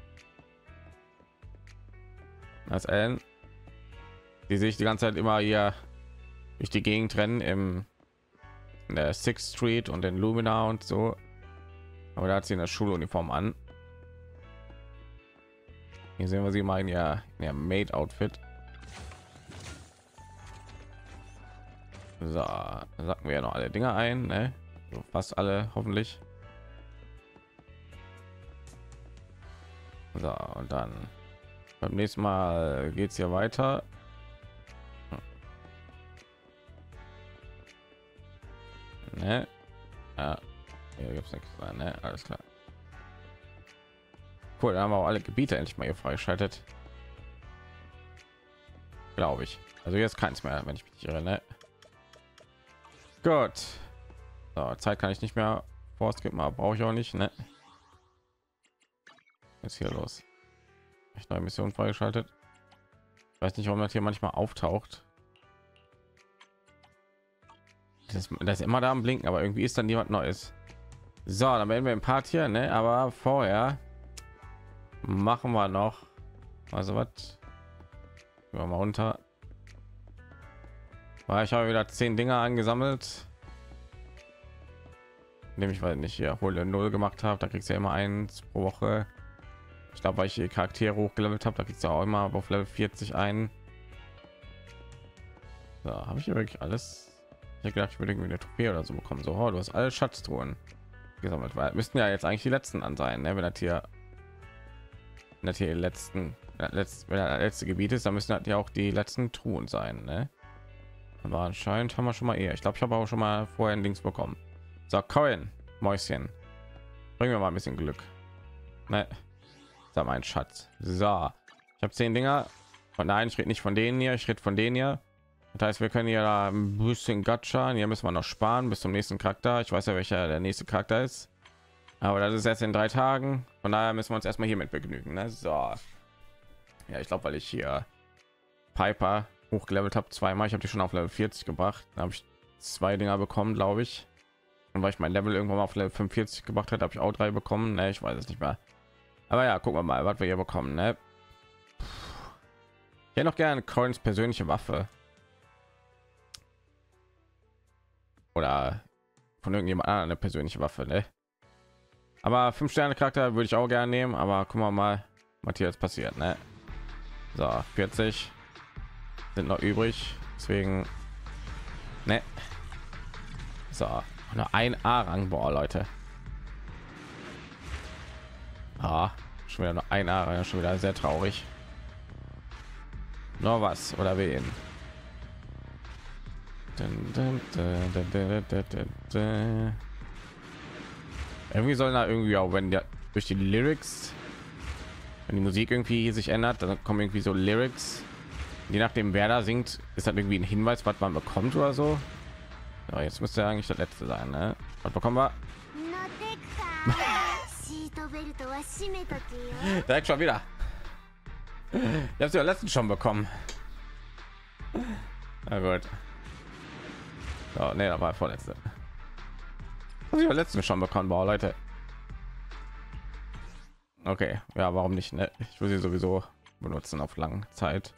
Das Ellen, die sehe ich die ganze Zeit immer hier durch die Gegend rennen im in der Sixth Street und in Lumina und so. Aber da hat sie in der Schuluniform an. Hier sehen wir sie mal in ihr, in ihr Maid-Outfit. So, dann sacken wir ja noch alle Dinge ein, ne? So fast alle, hoffentlich. So, und dann beim nächsten Mal geht es hier weiter. Ne? Ja, hier gibt es nichts mehr, ne? Alles klar. Cool, dann haben wir auch alle Gebiete endlich mal hier freigeschaltet. Glaube ich. Also jetzt keins mehr, wenn ich mich irre, ne? Gut. So, Zeit kann ich nicht mehr vorskippen, aber brauche ich auch nicht, ne? Ist hier los? Ich neue Mission freigeschaltet. Ich weiß nicht, warum das hier manchmal auftaucht. Das, das ist immer da am Blinken, aber irgendwie ist dann jemand Neues. So, dann werden wir im Part hier, ne? Aber vorher machen wir noch, also was? Gehen wir mal runter. Weil ich habe wieder zehn Dinger angesammelt. Nämlich, weil ich nicht hier hole null gemacht habe, da kriegst du ja immer eins pro Woche. Ich glaube, weil ich die Charaktere hochgelevelt habe, da kriegst du auch immer auf Level vierzig ein. So, habe ich hier wirklich alles? Ich habe gedacht, ich würde irgendwie eine Trophäe oder so bekommen. So, oh, du hast alle Schatztruhen gesammelt, weil müssten ja jetzt eigentlich die letzten an sein, ne? Wenn das hier, wenn das hier die letzten, letzt, wenn das letzte Gebiet ist, dann müssen das ja auch die letzten Truhen sein, ne? Aber anscheinend haben wir schon mal eher. Ich glaube, ich habe auch schon mal vorher ein Dings bekommen. So, Coin, Mäuschen, bringen wir mal ein bisschen Glück. Ne? Da mein Schatz. So, ich habe zehn Dinger. Und nein, ich rede nicht von denen hier, ich rede von denen hier. Das heißt, wir können hier da ein bisschen Gacha. Hier müssen wir noch sparen bis zum nächsten Charakter. Ich weiß ja, welcher der nächste Charakter ist. Aber das ist erst in drei Tagen. Von daher müssen wir uns erstmal hiermit begnügen. Ne? So. Ja, ich glaube, weil ich hier Piper hochgelevelt habe zweimal. Ich habe die schon auf Level vierzig gebracht. Da habe ich zwei Dinger bekommen, glaube ich. Und weil ich mein Level irgendwann mal auf Level fünfundvierzig gebracht hat, habe ich auch drei bekommen. Ne, ich weiß es nicht mehr. Aber ja, gucken wir mal, was wir hier bekommen. Ne? Ich hätte noch gerne Coins persönliche Waffe. Oder von irgendjemand anderem eine persönliche Waffe, ne? Aber fünf Sterne Charakter würde ich auch gerne nehmen, aber gucken wir mal, was hier jetzt passiert, ne? So, vierzig sind noch übrig, deswegen, ne? So, nur ein A-Rang, boah, Leute. Ah, schon wieder nur ein A-Rang, schon wieder sehr traurig. Nur was oder wen? Irgendwie sollen da irgendwie auch, wenn der durch die Lyrics, wenn die Musik irgendwie sich ändert, dann kommen irgendwie so Lyrics. Je nachdem, wer da singt, ist das irgendwie ein Hinweis, was man bekommt oder so. Ja, jetzt müsste ja eigentlich das letzte sein, ne? Was bekommen wir? Direkt schon wieder. Ich habe sie ja letztens schon bekommen. Na gut. Oh, nee, da war vorletzte. Habe ich ja letztens schon bekommen, wow, Leute. Okay, ja, warum nicht? Ne? Ich will sie sowieso benutzen auf lange Zeit.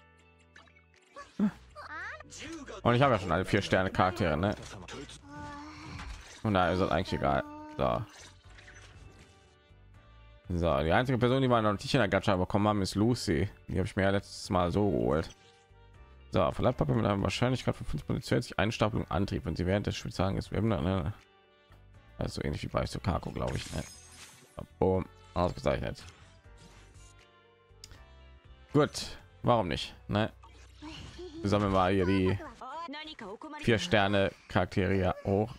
Und ich habe ja schon alle vier Sterne Charaktere, ne? Und da ist es eigentlich egal. So. So, die einzige Person, die wir noch nicht in der Gacha bekommen haben, ist Lucy. Die habe ich mir ja letztes Mal so geholt. So, Verleihpappe mit einer Wahrscheinlichkeit von fünf zusätzlich Einstapelung Antrieb, wenn sie während des Spieltages ist. Ne? Also ähnlich wie bei Sukako, glaube ich. Ne? Boom, ausgezeichnet. Gut, warum nicht? Ne? Wir sammeln mal hier die vier Sterne Charaktere hier hoch.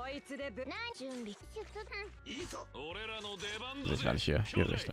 Ich gar nicht hier, hier Richter.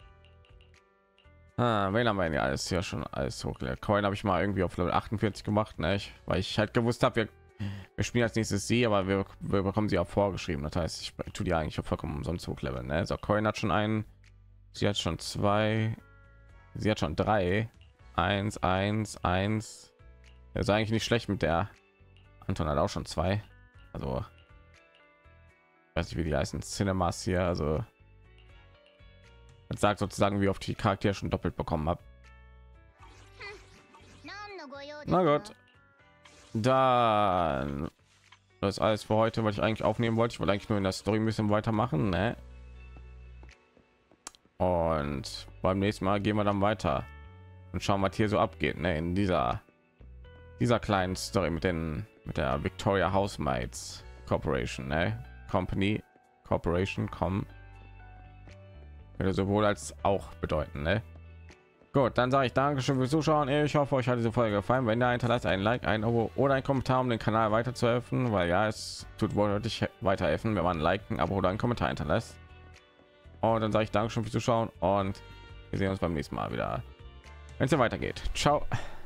Ah, wen haben wir denn ja alles hier schon alles hochgelegt? Coin habe ich mal irgendwie auf Level achtundvierzig gemacht, ne? Ich, weil ich halt gewusst habe, wir, wir spielen als nächstes sie, aber wir, wir bekommen sie auch vorgeschrieben. Das heißt, ich tue die eigentlich vollkommen umsonst hochleveln. Ne? So, Coin hat schon einen, sie hat schon zwei, sie hat schon drei, eins, eins, eins. Das ist eigentlich nicht schlecht mit der. Anton hat auch schon zwei. Also ich weiß nicht, wie die heißen, Cinemas hier. Also das sagt sozusagen, wie oft die Charaktere schon doppelt bekommen habe. Na gut, dann das ist alles für heute, was ich eigentlich aufnehmen wollte. Ich wollte eigentlich nur in der Story ein bisschen weitermachen, ne? Und beim nächsten Mal gehen wir dann weiter und schauen, was hier so abgeht, ne? In dieser dieser kleinen Story mit den mit der Victoria Housemates Corporation, ne? Company Corporation kommen könnte sowohl als auch bedeuten, ne? Gut, dann sage ich Dankeschön fürs Zuschauen. Ich hoffe, euch hat diese Folge gefallen. Wenn da hinterlasst ein Like, ein Abo oder ein Kommentar, um den Kanal weiter zu helfen, weil ja, es tut wohl weiterhelfen, wenn man ein Like, ein Abo oder ein Kommentar hinterlässt. Und dann sage ich Dankeschön fürs Zuschauen und wir sehen uns beim nächsten Mal wieder, wenn es weitergeht. Ciao.